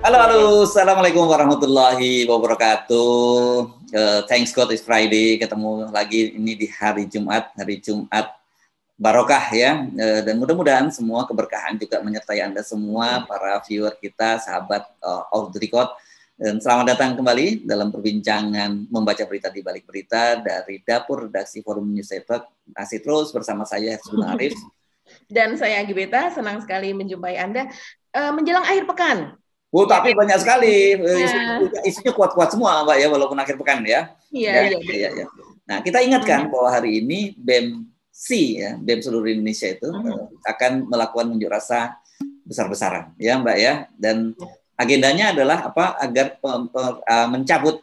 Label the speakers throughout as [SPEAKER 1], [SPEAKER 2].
[SPEAKER 1] Halo, halo, assalamualaikum warahmatullahi wabarakatuh. Thanks God it's Friday. Ketemu lagi ini di hari Jumat barokah ya. Dan mudah-mudahan semua keberkahan juga menyertai Anda semua, para viewer kita, sahabat Off the Record. Dan selamat datang kembali dalam perbincangan membaca berita di balik berita dari dapur redaksi Forum News Network. Masih terus bersama saya Herzul Arif.
[SPEAKER 2] Dan saya Agi Beta, senang sekali menjumpai Anda menjelang akhir pekan.
[SPEAKER 1] Tapi banyak sekali isunya kuat-kuat semua, Mbak ya, walaupun akhir pekan ya.
[SPEAKER 2] Iya.
[SPEAKER 1] Nah, kita ingatkan bahwa hari ini BEM-C ya, BEM seluruh Indonesia itu akan melakukan unjuk rasa besar-besaran ya, Mbak ya. Dan agendanya adalah apa? Agar mencabut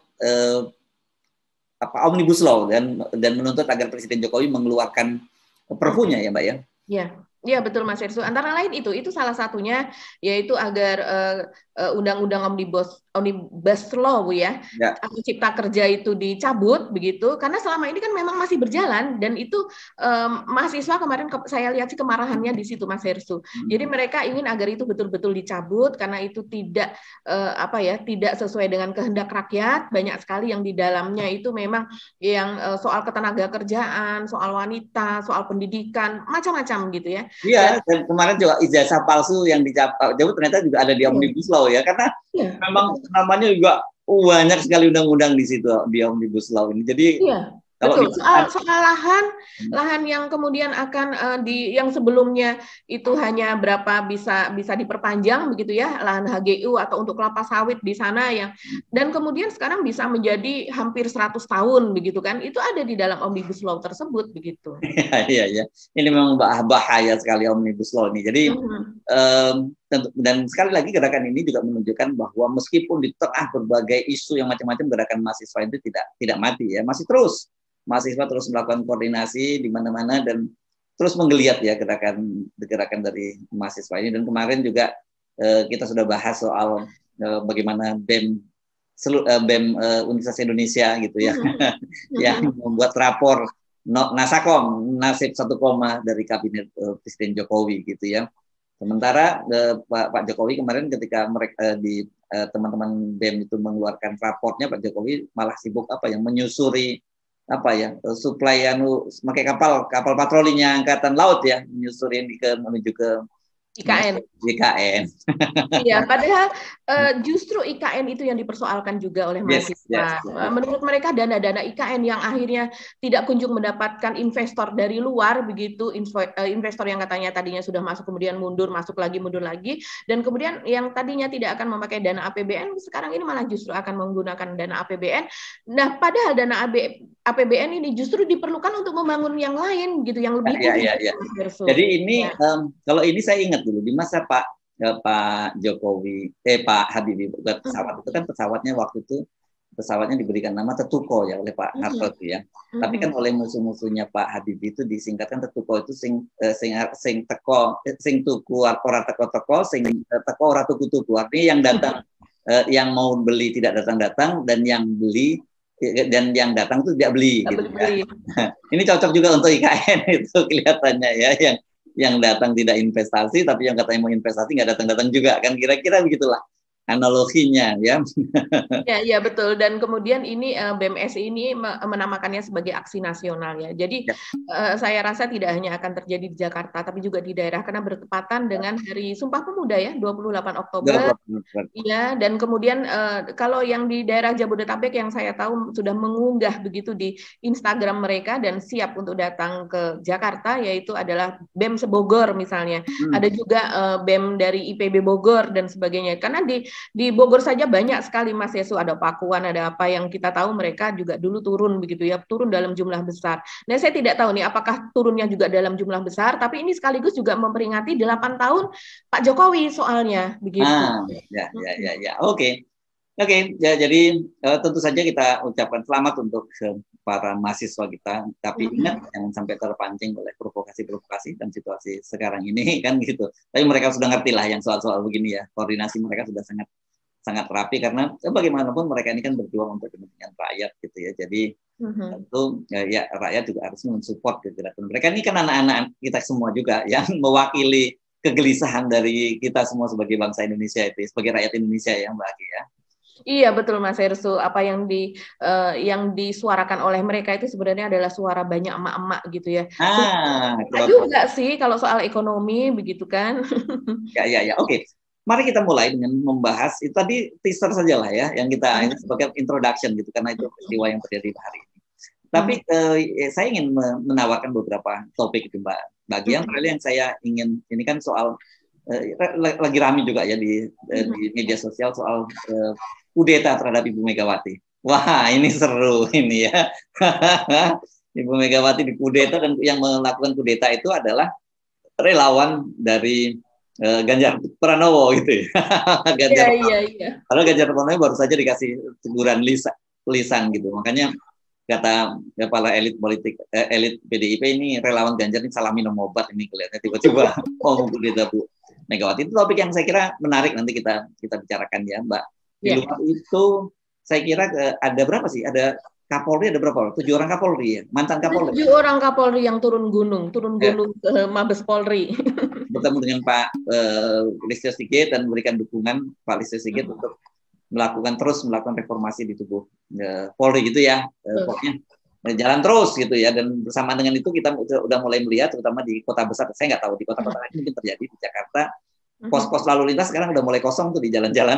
[SPEAKER 1] Omnibus Law dan menuntut agar Presiden Jokowi mengeluarkan perpunya ya, Mbak ya.
[SPEAKER 2] Iya betul Mas Herzul. Antara lain itu salah satunya yaitu agar undang-undang Omnibus Law ya, Akta Cipta Kerja itu dicabut begitu. Karena selama ini kan memang masih berjalan dan itu mahasiswa kemarin saya lihat sih kemarahannya di situ Mas Herzul. Jadi mereka ingin agar itu betul-betul dicabut karena itu tidak tidak sesuai dengan kehendak rakyat. Banyak sekali yang di dalamnya itu memang yang soal ketenaga kerjaan, soal wanita, soal pendidikan, macam-macam gitu ya.
[SPEAKER 1] Iya, dan kemarin juga ijazah palsu yang dicabut ternyata juga ada di Omnibus Law ya, karena memang namanya juga banyak sekali undang-undang di situ di Omnibus Law ini. Jadi
[SPEAKER 2] betul. Soal lahan yang kemudian akan yang sebelumnya itu hanya berapa bisa diperpanjang begitu ya, lahan HGU atau untuk kelapa sawit di sana dan kemudian sekarang bisa menjadi hampir 100 tahun begitu kan. Itu ada di dalam Omnibus Law tersebut begitu.
[SPEAKER 1] Iya. Ini memang bahaya sekali Omnibus Law ini. Jadi dan sekali lagi gerakan ini juga menunjukkan bahwa meskipun di tengah berbagai isu yang macam-macam, gerakan mahasiswa itu tidak mati ya, masih terus. Mahasiswa terus melakukan koordinasi di mana-mana dan terus menggeliat ya gerakan dari mahasiswa ini. Dan kemarin juga kita sudah bahas soal bagaimana BEM Universitas Indonesia gitu ya, yang membuat rapor Nasakom, nasib 1 koma dari kabinet Presiden Jokowi gitu ya. Sementara Pak Jokowi kemarin ketika mereka teman-teman BEM itu mengeluarkan raportnya, Pak Jokowi malah sibuk menyusuri suplai pakai kapal patrolinya Angkatan Laut ya, menyusuri menuju ke
[SPEAKER 2] IKN. Iya, padahal justru IKN itu yang dipersoalkan juga oleh mahasiswa. Menurut mereka dana-dana IKN yang akhirnya tidak kunjung mendapatkan investor dari luar begitu, investor yang katanya tadinya sudah masuk kemudian mundur, masuk lagi, mundur lagi, dan kemudian yang tadinya tidak akan memakai dana APBN sekarang ini malah justru akan menggunakan dana APBN. Nah, padahal dana APBN ini justru diperlukan untuk membangun yang lain gitu, yang lebih
[SPEAKER 1] Jadi ini kalau ini saya ingat dulu di masa Pak Jokowi, Pak Habibie buat pesawat itu kan pesawatnya diberikan nama Tetuko ya oleh Pak Harto itu ya. Tapi kan oleh musuh-musuhnya Pak Habibie itu disingkatkan Tetuko itu sing tuku ora teko teko ora tuku. Artinya yang datang yang mau beli tidak datang dan yang beli dan yang datang itu tidak beli gitu ya. Ini cocok juga untuk IKN itu kelihatannya ya, yang datang tidak investasi, tapi yang katanya mau investasi nggak datang juga kan, kira-kira begitulah analoginya ya.
[SPEAKER 2] Ya betul. Dan kemudian ini BMS ini menamakannya sebagai aksi nasional ya. Jadi saya rasa tidak hanya akan terjadi di Jakarta tapi juga di daerah karena bertepatan dengan Hari Sumpah Pemuda ya, 28 Oktober. Iya, dan kemudian kalau yang di daerah Jabodetabek yang saya tahu sudah mengunggah begitu di Instagram mereka dan siap untuk datang ke Jakarta, yaitu adalah BEM Sebogor misalnya. Ada juga BEM dari IPB Bogor dan sebagainya. Karena di Bogor saja banyak sekali Mas Yesu, ada Pakuan, ada apa yang kita tahu mereka juga dulu turun begitu ya, turun dalam jumlah besar. Nah, saya tidak tahu nih apakah turunnya juga dalam jumlah besar, tapi ini sekaligus juga memperingati 8 tahun Pak Jokowi soalnya begitu.
[SPEAKER 1] Oke. Ya, jadi tentu saja kita ucapkan selamat untuk para mahasiswa kita, tapi ingat jangan sampai terpancing oleh provokasi dan situasi sekarang ini kan gitu. Tapi mereka sudah ngerti lah yang soal-soal begini ya, koordinasi mereka sudah sangat rapi karena bagaimanapun mereka ini kan berjuang untuk kepentingan rakyat gitu ya. Jadi tentu ya rakyat juga harus mensupport gerakan mereka. Ini kan anak-anak kita semua juga yang mewakili kegelisahan dari kita semua sebagai bangsa Indonesia itu, sebagai rakyat Indonesia ya Mbak Agi ya.
[SPEAKER 2] Iya betul Mas Hersu, apa yang disuarakan oleh mereka itu sebenarnya adalah suara banyak emak-emak gitu ya. Juga sih kalau soal ekonomi begitu kan.
[SPEAKER 1] Ya. Oke. Mari kita mulai dengan membahas itu tadi teaser saja lah ya, yang kita ini sebagai introduction gitu karena itu peristiwa yang terjadi hari ini. Tapi saya ingin menawarkan beberapa topik itu Mbak. Bagian yang saya ingin ini kan soal lagi ramai juga ya di media sosial soal kudeta terhadap Ibu Megawati. Wah, ini seru ini ya. Ibu Megawati dikudeta dan yang melakukan kudeta itu adalah relawan dari Ganjar Pranowo gitu ya. Iya. Kalau Ganjar Pranowo baru saja dikasih teguran lisan gitu. Makanya kata kepala elit politik elit PDIP ini relawan Ganjar ini salah minum obat ini kelihatannya tiba-tiba mau kudeta Bu Megawati. Itu topik yang saya kira menarik nanti kita bicarakan ya Mbak. Di luar itu saya kira ada berapa sih? Ada Kapolri ada berapa? 7 orang Kapolri ya? Mantan Kapolri.
[SPEAKER 2] 7 orang Kapolri yang turun gunung ke Mabes Polri.
[SPEAKER 1] Bertemu dengan Pak Listio Sigit dan memberikan dukungan Pak Listio Sigit untuk melakukan reformasi di tubuh Polri gitu ya. Pokoknya jalan terus gitu ya. Dan bersamaan dengan itu kita udah mulai melihat terutama di kota besar. Saya nggak tahu di kota-kota lain mungkin terjadi di Jakarta. Pos-pos lalu lintas sekarang udah mulai kosong tuh di jalan-jalan.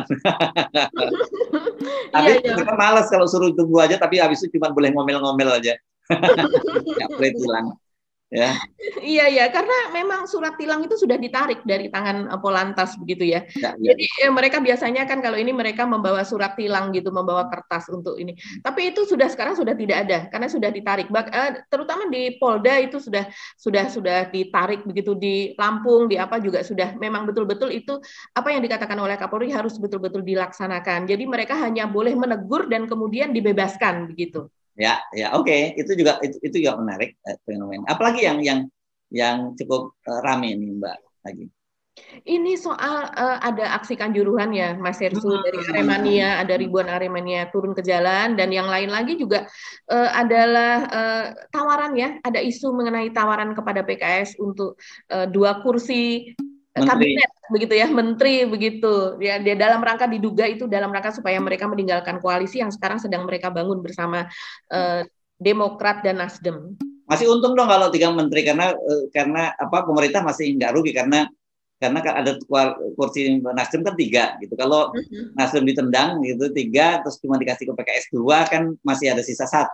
[SPEAKER 1] Tapi mereka malas kalau suruh tunggu aja, tapi habis itu cuma boleh ngomel-ngomel aja. Nggak boleh tilang. Ya. Iya, karena memang surat tilang itu sudah ditarik dari tangan Polantas begitu ya. Jadi mereka biasanya kan kalau ini mereka membawa surat tilang gitu, membawa kertas untuk ini. Tapi itu sekarang sudah tidak ada karena sudah ditarik. Terutama di Polda itu sudah ditarik begitu, di Lampung di apa juga sudah memang betul-betul itu apa yang dikatakan oleh Kapolri harus betul-betul dilaksanakan. Jadi mereka hanya boleh menegur dan kemudian dibebaskan begitu. Ya, oke. Itu juga menarik fenomena. Apalagi yang cukup ramai nih Mbak lagi.
[SPEAKER 2] Ini soal ada aksi Kanjuruhan ya Mas Hersu dari Aremania, ada ribuan Aremania turun ke jalan, dan yang lain lagi juga adalah tawaran ya, ada isu mengenai tawaran kepada PKS untuk 2 kursi kabinet begitu ya, menteri begitu ya, dia dalam rangka diduga itu dalam rangka supaya mereka meninggalkan koalisi yang sekarang sedang mereka bangun bersama Demokrat dan Nasdem. Masih untung dong kalau 3 menteri karena apa, pemerintah masih nggak rugi karena ada kursi Nasdem kan 3 gitu. Kalau Nasdem ditendang gitu 3 terus cuma dikasih ke PKS 2 kan masih ada sisa 1.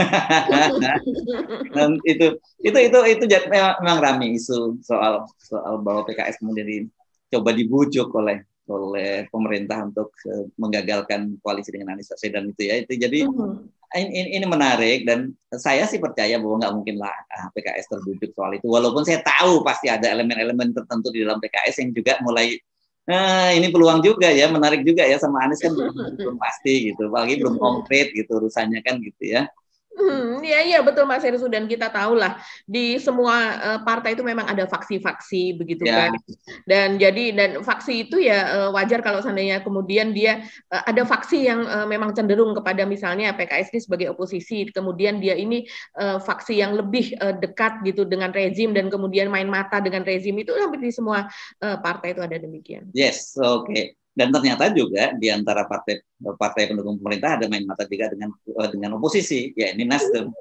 [SPEAKER 2] Dan itu memang ramai isu soal bahwa PKS kemudian coba dibujuk oleh pemerintah untuk menggagalkan koalisi dengan Anies Baswedan itu ya. Itu jadi ini menarik dan saya sih percaya bahwa nggak mungkin lah PKS terbujuk soal itu. Walaupun saya tahu pasti ada elemen-elemen tertentu di dalam PKS yang juga mulai ini peluang juga ya, menarik juga ya, sama Anies kan belum pasti gitu, apalagi belum konkret gitu urusannya kan gitu ya. Iya betul Mas Hersu, dan kita tahu lah di semua partai itu memang ada faksi-faksi begitu kan. Dan faksi itu ya wajar kalau seandainya kemudian dia ada faksi yang memang cenderung kepada misalnya PKS ini sebagai oposisi, kemudian dia ini faksi yang lebih dekat gitu dengan rezim dan kemudian main mata dengan rezim, itu hampir di semua partai itu ada demikian. Yes, oke. Dan ternyata juga di antara partai pendukung pemerintah ada main mata juga dengan oposisi, ya ini Nasdem.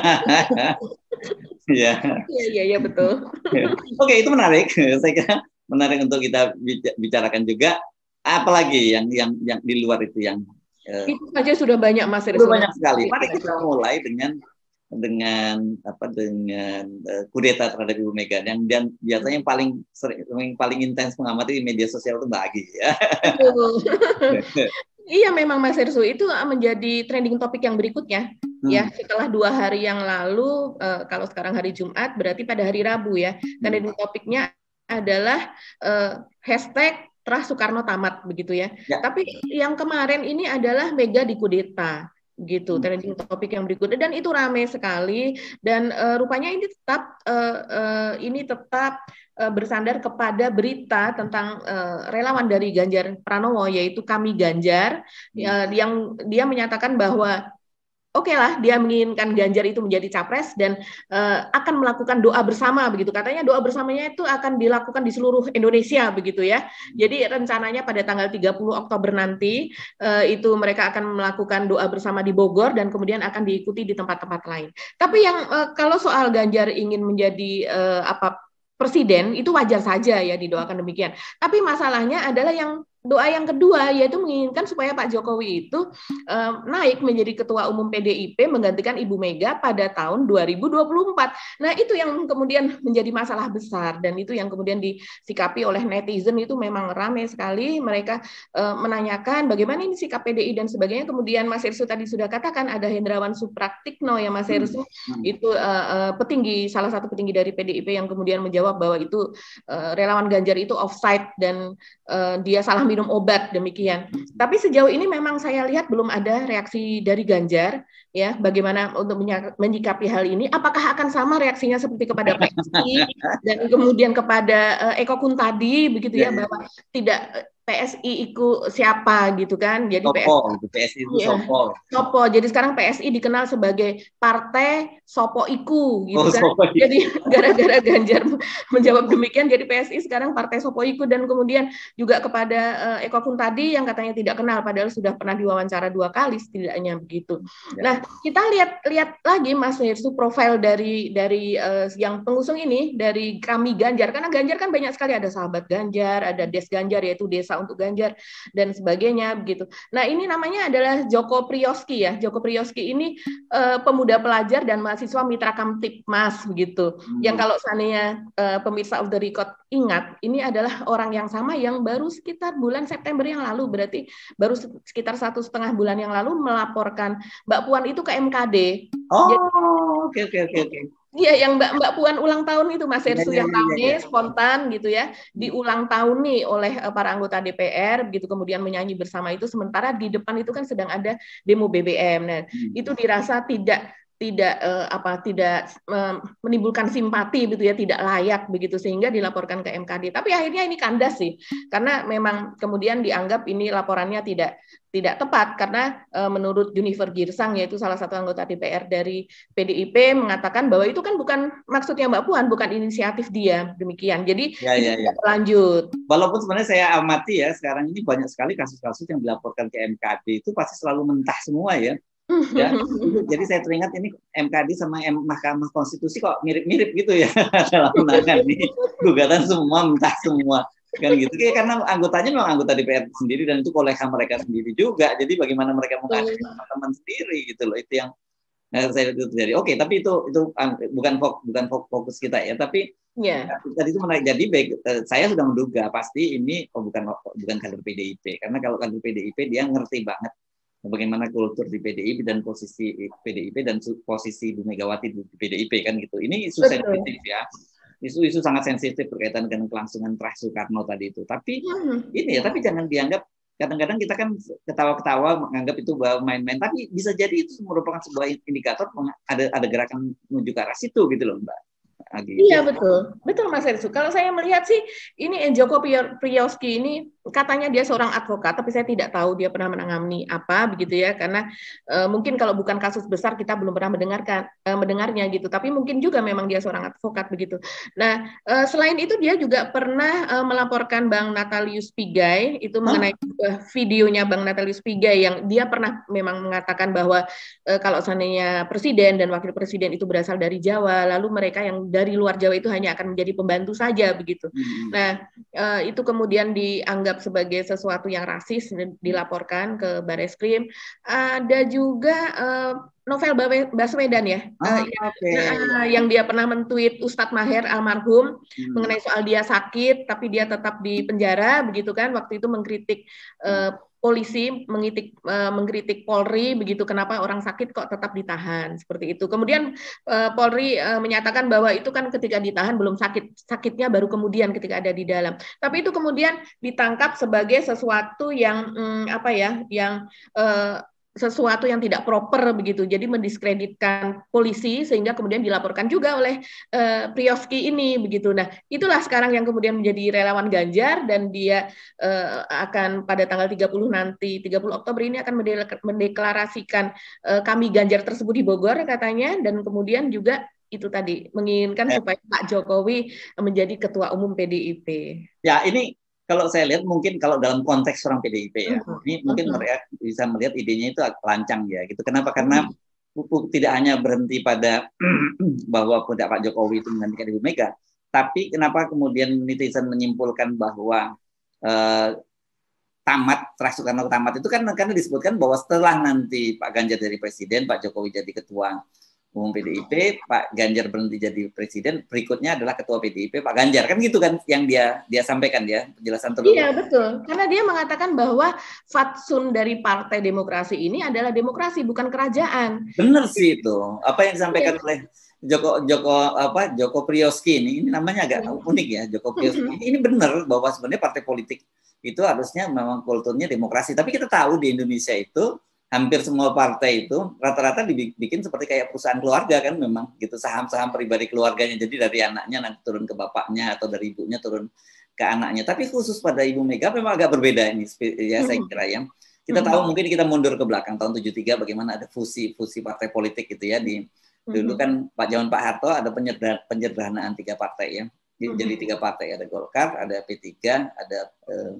[SPEAKER 2] Iya betul. Oke, itu menarik. Saya kira menarik untuk kita bicarakan juga. Apalagi yang di luar itu yang itu saja sudah banyak Mas Hersu. Sudah banyak sekali. Mari kita mulai dengan kudeta terhadap Ibu Mega, yang biasanya yang paling intens mengamati di media sosial itu Mbak Agi ya. Iya memang Mas Hersu, itu menjadi trending topik yang berikutnya ya, setelah 2 hari yang lalu, kalau sekarang hari Jumat berarti pada hari Rabu ya, trending topiknya adalah hashtag Terah Soekarno tamat begitu ya. Tapi yang kemarin ini adalah Mega dikudeta gitu, trending topik yang berikutnya, dan itu ramai sekali, dan rupanya ini tetap bersandar kepada berita tentang relawan dari Ganjar Pranowo, yaitu Kami Ganjar, yang dia menyatakan bahwa oke lah, dia menginginkan Ganjar itu menjadi capres dan akan melakukan doa bersama begitu. Katanya doa bersamanya itu akan dilakukan di seluruh Indonesia begitu ya. Jadi rencananya pada tanggal 30 Oktober nanti itu mereka akan melakukan doa bersama di Bogor dan kemudian akan diikuti di tempat-tempat lain. Tapi yang kalau soal Ganjar ingin menjadi presiden itu wajar saja ya didoakan demikian. Tapi masalahnya adalah yang doa yang kedua yaitu menginginkan supaya Pak Jokowi itu naik menjadi ketua umum PDIP menggantikan Ibu Mega pada tahun 2024. Nah, itu yang kemudian menjadi masalah besar dan itu yang kemudian disikapi oleh netizen itu memang ramai sekali mereka menanyakan bagaimana ini sikap PDI dan sebagainya. Kemudian Mas Irsu tadi sudah katakan ada Hendrawan Supraktikno ya Mas Irsu itu petinggi salah satu petinggi dari PDIP yang kemudian menjawab bahwa itu relawan Ganjar itu offside dan dia salah minum obat demikian. Tapi sejauh ini memang saya lihat belum ada reaksi dari Ganjar ya bagaimana untuk menyikapi hal ini. Apakah akan sama reaksinya seperti kepada PSI dan kemudian kepada Eko Kuntadi begitu ya bahwa tidak PSI ikut siapa gitu kan. Jadi
[SPEAKER 1] PSI itu Sopo.
[SPEAKER 2] Sopo. Jadi sekarang PSI dikenal sebagai partai Sopo Iku gitu kan. Jadi gara-gara Ganjar menjawab demikian jadi PSI sekarang partai Sopo Iku dan kemudian juga kepada Eko Kuntadi yang katanya tidak kenal padahal sudah pernah diwawancara 2 kali setidaknya begitu. Nah, kita lihat lagi Mas Hirsu profil dari yang pengusung ini dari kami Ganjar karena Ganjar kan banyak sekali ada sahabat Ganjar, ada Des Ganjar yaitu desa untuk Ganjar dan sebagainya begitu. Nah, ini namanya adalah Joko Priyoski ya. Joko Priyoski ini pemuda pelajar dan mahasiswa Mitra Kamtipmas begitu. Yang kalau seandainya pemirsa of the record ingat, ini adalah orang yang sama yang baru sekitar bulan September yang lalu, berarti baru sekitar 1,5 bulan yang lalu melaporkan Mbak Puan itu ke MKD.
[SPEAKER 1] Oke.
[SPEAKER 2] Iya, yang Mbak Puan ulang tahun itu Mas Hersu yang rame, spontan gitu ya, diulang tahun nih oleh para anggota DPR, begitu kemudian menyanyi bersama itu, sementara di depan itu kan sedang ada demo BBM. Nah, itu dirasa tidak menimbulkan simpati gitu ya, tidak layak begitu sehingga dilaporkan ke MKD. Tapi akhirnya ini kandas sih, karena memang kemudian dianggap ini laporannya tidak tepat karena menurut Junifer Girsang yaitu salah satu anggota DPR dari PDIP mengatakan bahwa itu kan bukan maksudnya Mbak Puan, bukan inisiatif dia demikian. Jadi tidak berlanjut.
[SPEAKER 1] Walaupun sebenarnya saya amati ya sekarang ini banyak sekali kasus-kasus yang dilaporkan ke MKD itu pasti selalu mentah semua ya. Ya, jadi saya teringat ini MKD sama Mahkamah Konstitusi kok mirip-mirip gitu ya dalam menangani gugatan semua mentah semua kan gitu. Karena anggotanya memang anggota DPR sendiri dan itu kolega mereka sendiri juga. Jadi bagaimana mereka mengadili teman-teman sendiri gitu loh, itu yang saya itu terjadi. Oke, tapi itu bukan fokus kita ya. Tapi tadi itu menarik. Jadi saya sudah menduga pasti ini bukan kader PDIP karena kalau kader PDIP dia ngerti banget bagaimana kultur di PDIP dan posisi PDIP dan posisi Bu Megawati di PDIP kan gitu. Ini isu sensitif ya. Isu sangat sensitif berkaitan dengan kelangsungan Trah Soekarno tadi itu. Tapi ini ya, tapi jangan dianggap kadang-kadang kita kan ketawa-ketawa menganggap itu bahwa main-main, tapi bisa jadi itu merupakan sebuah indikator ada gerakan menuju ke arah situ gitu loh, Mbak.
[SPEAKER 2] Iya betul Mas Hersu. Kalau saya melihat sih ini Joko Priyoski ini katanya dia seorang advokat, tapi saya tidak tahu dia pernah menangani apa begitu ya, karena mungkin kalau bukan kasus besar kita belum pernah mendengarnya gitu. Tapi mungkin juga memang dia seorang advokat begitu. Nah selain itu dia juga pernah melaporkan Bang Natalius Pigai itu mengenai videonya Bang Natalius Pigai yang dia pernah memang mengatakan bahwa kalau seandainya presiden dan wakil presiden itu berasal dari Jawa, lalu mereka yang dari luar Jawa itu hanya akan menjadi pembantu saja begitu. Nah, itu kemudian dianggap sebagai sesuatu yang rasis, dilaporkan ke Bareskrim. Ada juga Novel Baswedan ya, yang dia pernah men-tweet Ustadz Maher almarhum mengenai soal dia sakit, tapi dia tetap di penjara begitu kan. Waktu itu mengkritik polisi, mengkritik Polri begitu, kenapa orang sakit kok tetap ditahan seperti itu. Kemudian Polri menyatakan bahwa itu kan ketika ditahan belum sakitnya baru kemudian ketika ada di dalam. Tapi itu kemudian ditangkap sebagai sesuatu yang sesuatu yang tidak proper begitu, jadi mendiskreditkan polisi sehingga kemudian dilaporkan juga oleh Priyoski ini begitu. Nah, itulah sekarang yang kemudian menjadi relawan Ganjar dan dia akan pada tanggal 30 nanti 30 Oktober ini akan mendeklarasikan kami Ganjar tersebut di Bogor katanya, dan kemudian juga itu tadi menginginkan supaya Pak Jokowi menjadi ketua umum PDIP.
[SPEAKER 1] Ya, ini kalau saya lihat mungkin kalau dalam konteks orang PDIP ya, ini mungkin mereka bisa melihat idenya itu lancang ya gitu. Kenapa? Karena tidak hanya berhenti pada bahwa Pak Jokowi itu menggantikan Ibu Mega, tapi kenapa kemudian netizen menyimpulkan bahwa Terah Soekarno tamat itu kan karena disebutkan bahwa setelah nanti Pak Ganjar jadi presiden, Pak Jokowi jadi ketua umum PDIP, Pak Ganjar berhenti jadi presiden, berikutnya adalah ketua PDIP Pak Ganjar, kan gitu kan yang dia sampaikan ya, penjelasan terlebih.
[SPEAKER 2] Iya betul, karena dia mengatakan bahwa fatsun dari Partai Demokrasi ini adalah demokrasi bukan kerajaan.
[SPEAKER 1] Benar sih itu, apa yang disampaikan oleh Joko Priyoski ini namanya agak unik ya, Joko Priyoski. Ini benar bahwa sebenarnya partai politik itu harusnya memang kulturnya demokrasi, tapi kita tahu di Indonesia itu hampir semua partai itu rata-rata dibikin seperti kayak perusahaan keluarga kan, memang gitu, saham-saham pribadi keluarganya, jadi dari anaknya nanti turun ke bapaknya atau dari ibunya turun ke anaknya. Tapi khusus pada Ibu Mega memang agak berbeda ini ya, saya kira ya. Kita tahu mungkin kita mundur ke belakang tahun 73 bagaimana ada fusi partai politik gitu ya, di dulu kan zaman Pak Harto ada penyederhanaan 3 partai ya. Jadi 3 partai, ada Golkar, ada P3, ada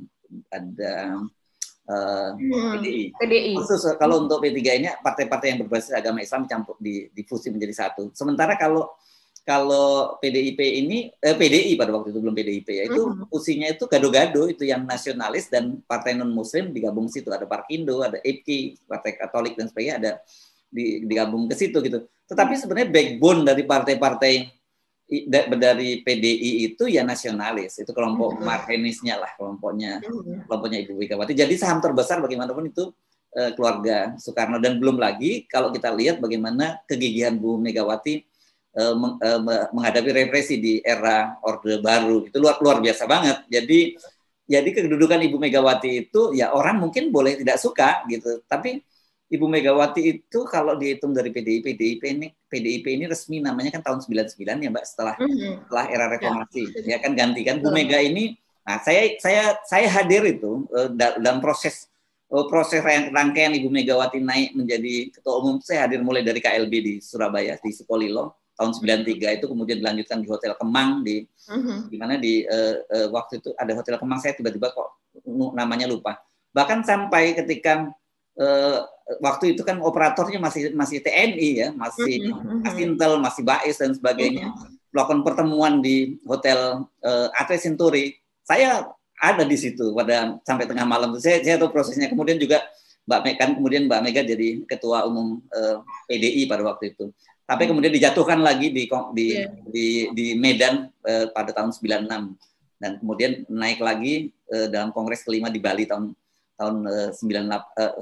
[SPEAKER 1] PDI. Khusus kalau untuk P3 ini partai-partai yang berbasis agama Islam campur difusi menjadi satu. Sementara kalau PDIP ini PDI pada waktu itu belum PDIP ya, itu fusinya itu gado-gado, itu yang nasionalis dan partai non muslim digabung situ, ada Parkindo, ada IPKI, Partai Katolik dan sebagainya, ada digabung ke situ gitu. Tetapi sebenarnya backbone dari partai-partai dari PDI itu ya nasionalis, itu kelompok Marhenisnya lah, kelompoknya Ibu Megawati. Jadi saham terbesar bagaimanapun itu keluarga Soekarno, dan belum lagi kalau kita lihat bagaimana kegigihan Bu Megawati menghadapi represi di era Orde Baru, itu luar biasa banget. Jadi kedudukan Ibu Megawati itu ya orang mungkin boleh tidak suka gitu, tapi Ibu Megawati itu kalau dihitung dari PDIP ini resmi namanya kan tahun 99 ya Mbak, setelah era reformasi ya kan, gantikan Bu Mega ini. Nah, saya hadir itu dalam proses rangkaian Ibu Megawati naik menjadi ketua umum. Saya hadir mulai dari KLB di Surabaya di Sukolilo tahun 93, itu kemudian dilanjutkan di Hotel Kemang di mana di waktu itu ada Hotel Kemang, saya tiba-tiba kok namanya lupa. Bahkan sampai ketika waktu itu kan operatornya masih TNI ya, masih Asintel, masih Bais dan sebagainya. Melakukan pertemuan di Hotel Atre Senturi. Saya ada di situ sampai tengah malam. Saya tahu prosesnya. Kemudian juga Mbak Mega jadi ketua umum PDI pada waktu itu. Tapi kemudian dijatuhkan lagi di Medan pada tahun 96, dan kemudian naik lagi dalam Kongres kelima di Bali tahun 2000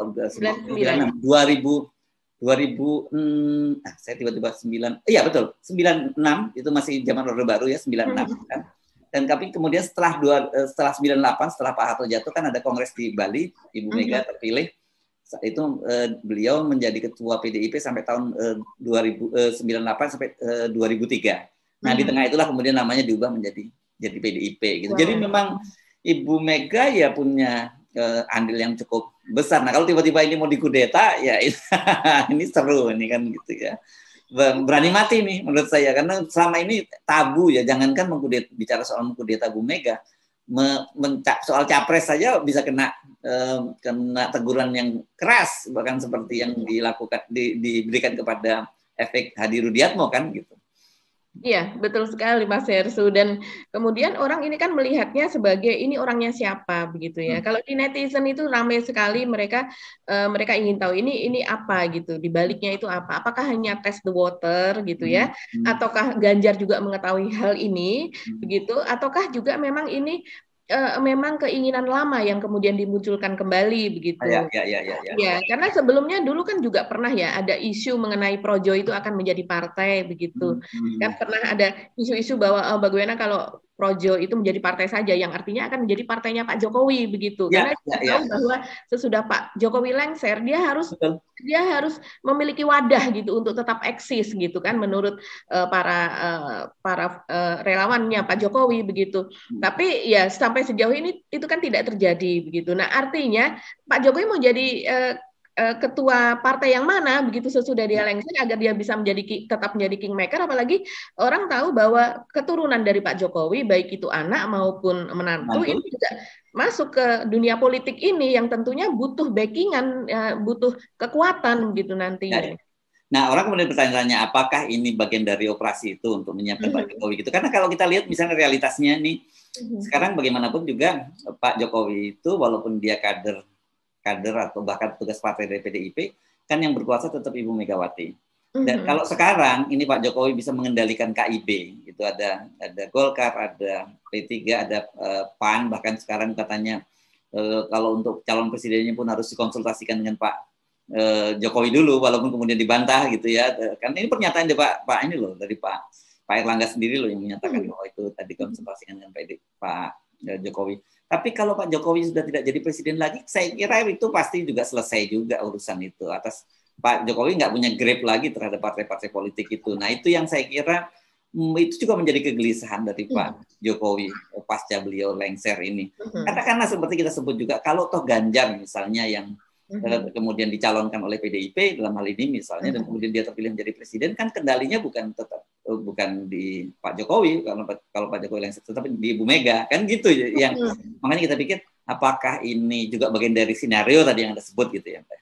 [SPEAKER 1] saya tiba-tiba 96 itu masih zaman Orde Baru ya, 96 kan. Dan tapi kemudian setelah 98, setelah Pak Harto jatuh kan ada kongres di Bali, Ibu Mega terpilih. Itu beliau menjadi ketua PDIP sampai tahun 98 sampai 2003. Nah, di tengah itulah kemudian namanya diubah menjadi PDIP gitu. Jadi memang Ibu Mega ya punya andil yang cukup besar. Nah, kalau tiba-tiba ini mau dikudeta ya ini seru ini kan gitu ya. Berani mati nih menurut saya, karena selama ini tabu ya, jangankan bicara soal mengkudeta Bu Mega, soal capres saja bisa kena teguran yang keras, bahkan seperti yang diberikan kepada efek Hadi Rudiatmo kan gitu.
[SPEAKER 2] Iya, betul sekali Mas Hersu. Dan kemudian orang ini kan melihatnya sebagai ini orangnya siapa begitu ya. Kalau di netizen itu ramai sekali, mereka ingin tahu ini apa gitu, di baliknya itu apa. Apakah hanya test the water gitu ya, ataukah Ganjar juga mengetahui hal ini begitu, ataukah juga memang ini memang keinginan lama yang kemudian dimunculkan kembali begitu. Ya, karena sebelumnya dulu kan juga pernah ya ada isu mengenai Projo itu akan menjadi partai begitu. Kan pernah ada isu-isu bahwa bagaimana kalau Projo itu menjadi partai saja, yang artinya akan menjadi partainya Pak Jokowi begitu.
[SPEAKER 1] Ya,
[SPEAKER 2] Karena kita tahu bahwa sesudah Pak Jokowi lengser,
[SPEAKER 1] betul.
[SPEAKER 2] dia harus memiliki wadah gitu untuk tetap eksis gitu kan, menurut para relawannya Pak Jokowi begitu. Tapi ya sampai sejauh ini itu kan tidak terjadi begitu. Nah, artinya Pak Jokowi mau jadi ketua partai yang mana begitu sesudah dia lengser, agar dia bisa tetap menjadi kingmaker. Apalagi orang tahu bahwa keturunan dari Pak Jokowi, baik itu anak maupun menantu, ini juga masuk ke dunia politik ini yang tentunya butuh backingan, butuh kekuatan gitu nantinya.
[SPEAKER 1] Nah, orang kemudian bertanya-tanya, apakah ini bagian dari operasi itu untuk menyiapkan Pak Jokowi gitu? Karena kalau kita lihat misalnya realitasnya nih, sekarang bagaimanapun juga Pak Jokowi itu walaupun dia kader atau bahkan tugas partai dari PDIP, kan yang berkuasa tetap Ibu Megawati. Dan kalau sekarang ini Pak Jokowi bisa mengendalikan KIB, itu ada Golkar, ada P3, ada PAN, bahkan sekarang katanya kalau untuk calon presidennya pun harus dikonsultasikan dengan Pak Jokowi dulu, walaupun kemudian dibantah gitu ya. Kan ini pernyataan dari Pak ini loh, dari Pak Erlangga sendiri loh yang menyatakan bahwa itu tadi konsultasikan dengan Pak Jokowi. Tapi kalau Pak Jokowi sudah tidak jadi presiden lagi, saya kira itu pasti juga selesai juga urusan itu. Atas Pak Jokowi nggak punya grip lagi terhadap partai-partai politik itu. Nah, itu yang saya kira itu juga menjadi kegelisahan dari Pak Jokowi pasca beliau lengser ini. Katakanlah seperti kita sebut juga, kalau toh Ganjar misalnya yang kemudian dicalonkan oleh PDIP dalam hal ini misalnya, dan kemudian dia terpilih menjadi presiden, kan kendalinya bukan di Pak Jokowi, kalau Pak Jokowi lengser, tetapi di Ibu Mega, kan gitu ya. Makanya kita pikir apakah ini juga bagian dari skenario tadi yang Anda sebut gitu ya, Pak?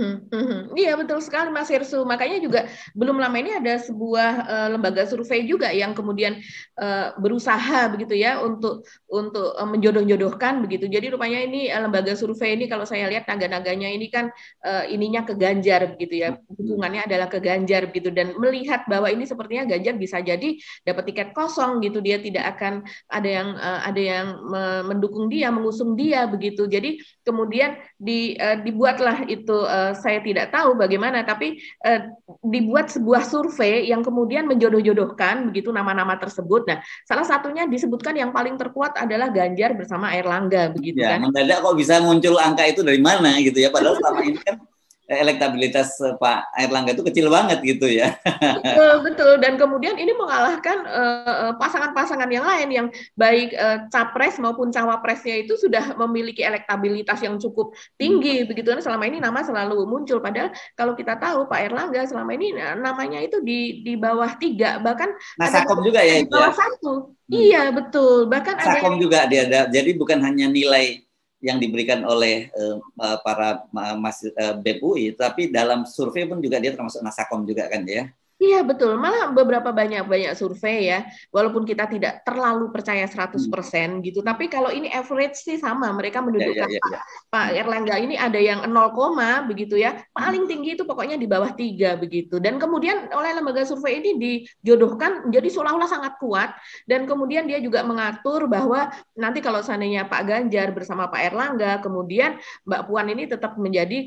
[SPEAKER 2] Iya, betul sekali Mas Hirsu. Makanya juga belum lama ini ada sebuah lembaga survei juga yang kemudian berusaha begitu ya untuk menjodoh-jodohkan begitu. Jadi rupanya ini lembaga survei ini, kalau saya lihat naga-naganya ini kan ininya ke Ganjar begitu ya, dukungannya adalah ke Ganjar gitu, dan melihat bahwa ini sepertinya Ganjar bisa jadi dapat tiket kosong gitu, dia tidak akan ada yang mendukung dia, mengusung dia begitu. Jadi kemudian dibuatlah itu, saya tidak tahu bagaimana, tapi dibuat sebuah survei yang kemudian menjodoh-jodohkan begitu nama-nama tersebut. Nah, salah satunya disebutkan yang paling terkuat adalah Ganjar bersama Erlangga begitu
[SPEAKER 1] ya,
[SPEAKER 2] kan.
[SPEAKER 1] Mendadak kok bisa muncul angka itu dari mana gitu ya, padahal selama ini kan elektabilitas Pak Erlangga itu kecil banget gitu ya.
[SPEAKER 2] Betul. Dan kemudian ini mengalahkan pasangan-pasangan yang lain yang baik capres maupun cawapresnya itu sudah memiliki elektabilitas yang cukup tinggi begitu kan. Selama ini nama selalu muncul, padahal kalau kita tahu Pak Erlangga selama ini namanya itu di bawah 3, bahkan
[SPEAKER 1] Nasakom juga ya
[SPEAKER 2] di bawah 1. Iya, betul. Bahkan
[SPEAKER 1] Nasakom juga dia ada. Jadi bukan hanya nilai yang diberikan oleh para BEM UI, tapi dalam survei pun juga dia termasuk Nasakom juga kan ya.
[SPEAKER 2] Iya, betul. Malah beberapa banyak survei ya, walaupun kita tidak terlalu percaya 100% gitu, tapi kalau ini average sih sama, mereka menunjukkan Pak Erlangga ini ada yang 0, begitu ya, paling tinggi itu pokoknya di bawah 3 begitu. Dan kemudian oleh lembaga survei ini dijodohkan menjadi seolah-olah sangat kuat, dan kemudian dia juga mengatur bahwa nanti kalau seandainya Pak Ganjar bersama Pak Erlangga, kemudian Mbak Puan ini tetap menjadi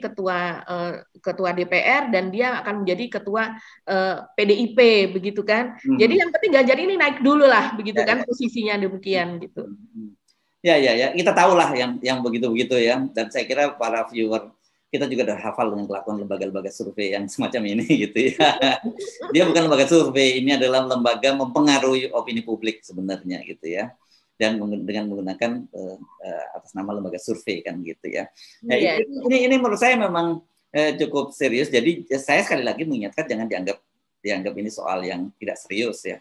[SPEAKER 2] ketua DPR, dan dia akan menjadi ketua PDIP begitu kan. Jadi yang penting Ganjar ini naik dulu lah begitu kan, posisinya demikian gitu.
[SPEAKER 1] Ya, kita tahulah yang begitu-begitu ya. Dan saya kira para viewer kita juga udah hafal dengan kelakuan lembaga-lembaga survei yang semacam ini gitu ya. Dia bukan lembaga survei, ini adalah lembaga mempengaruhi opini publik sebenarnya gitu ya. Dan dengan menggunakan atas nama lembaga survei kan gitu ya. Nah, ini menurut saya memang cukup serius. Jadi saya sekali lagi mengingatkan jangan dianggap ini soal yang tidak serius ya,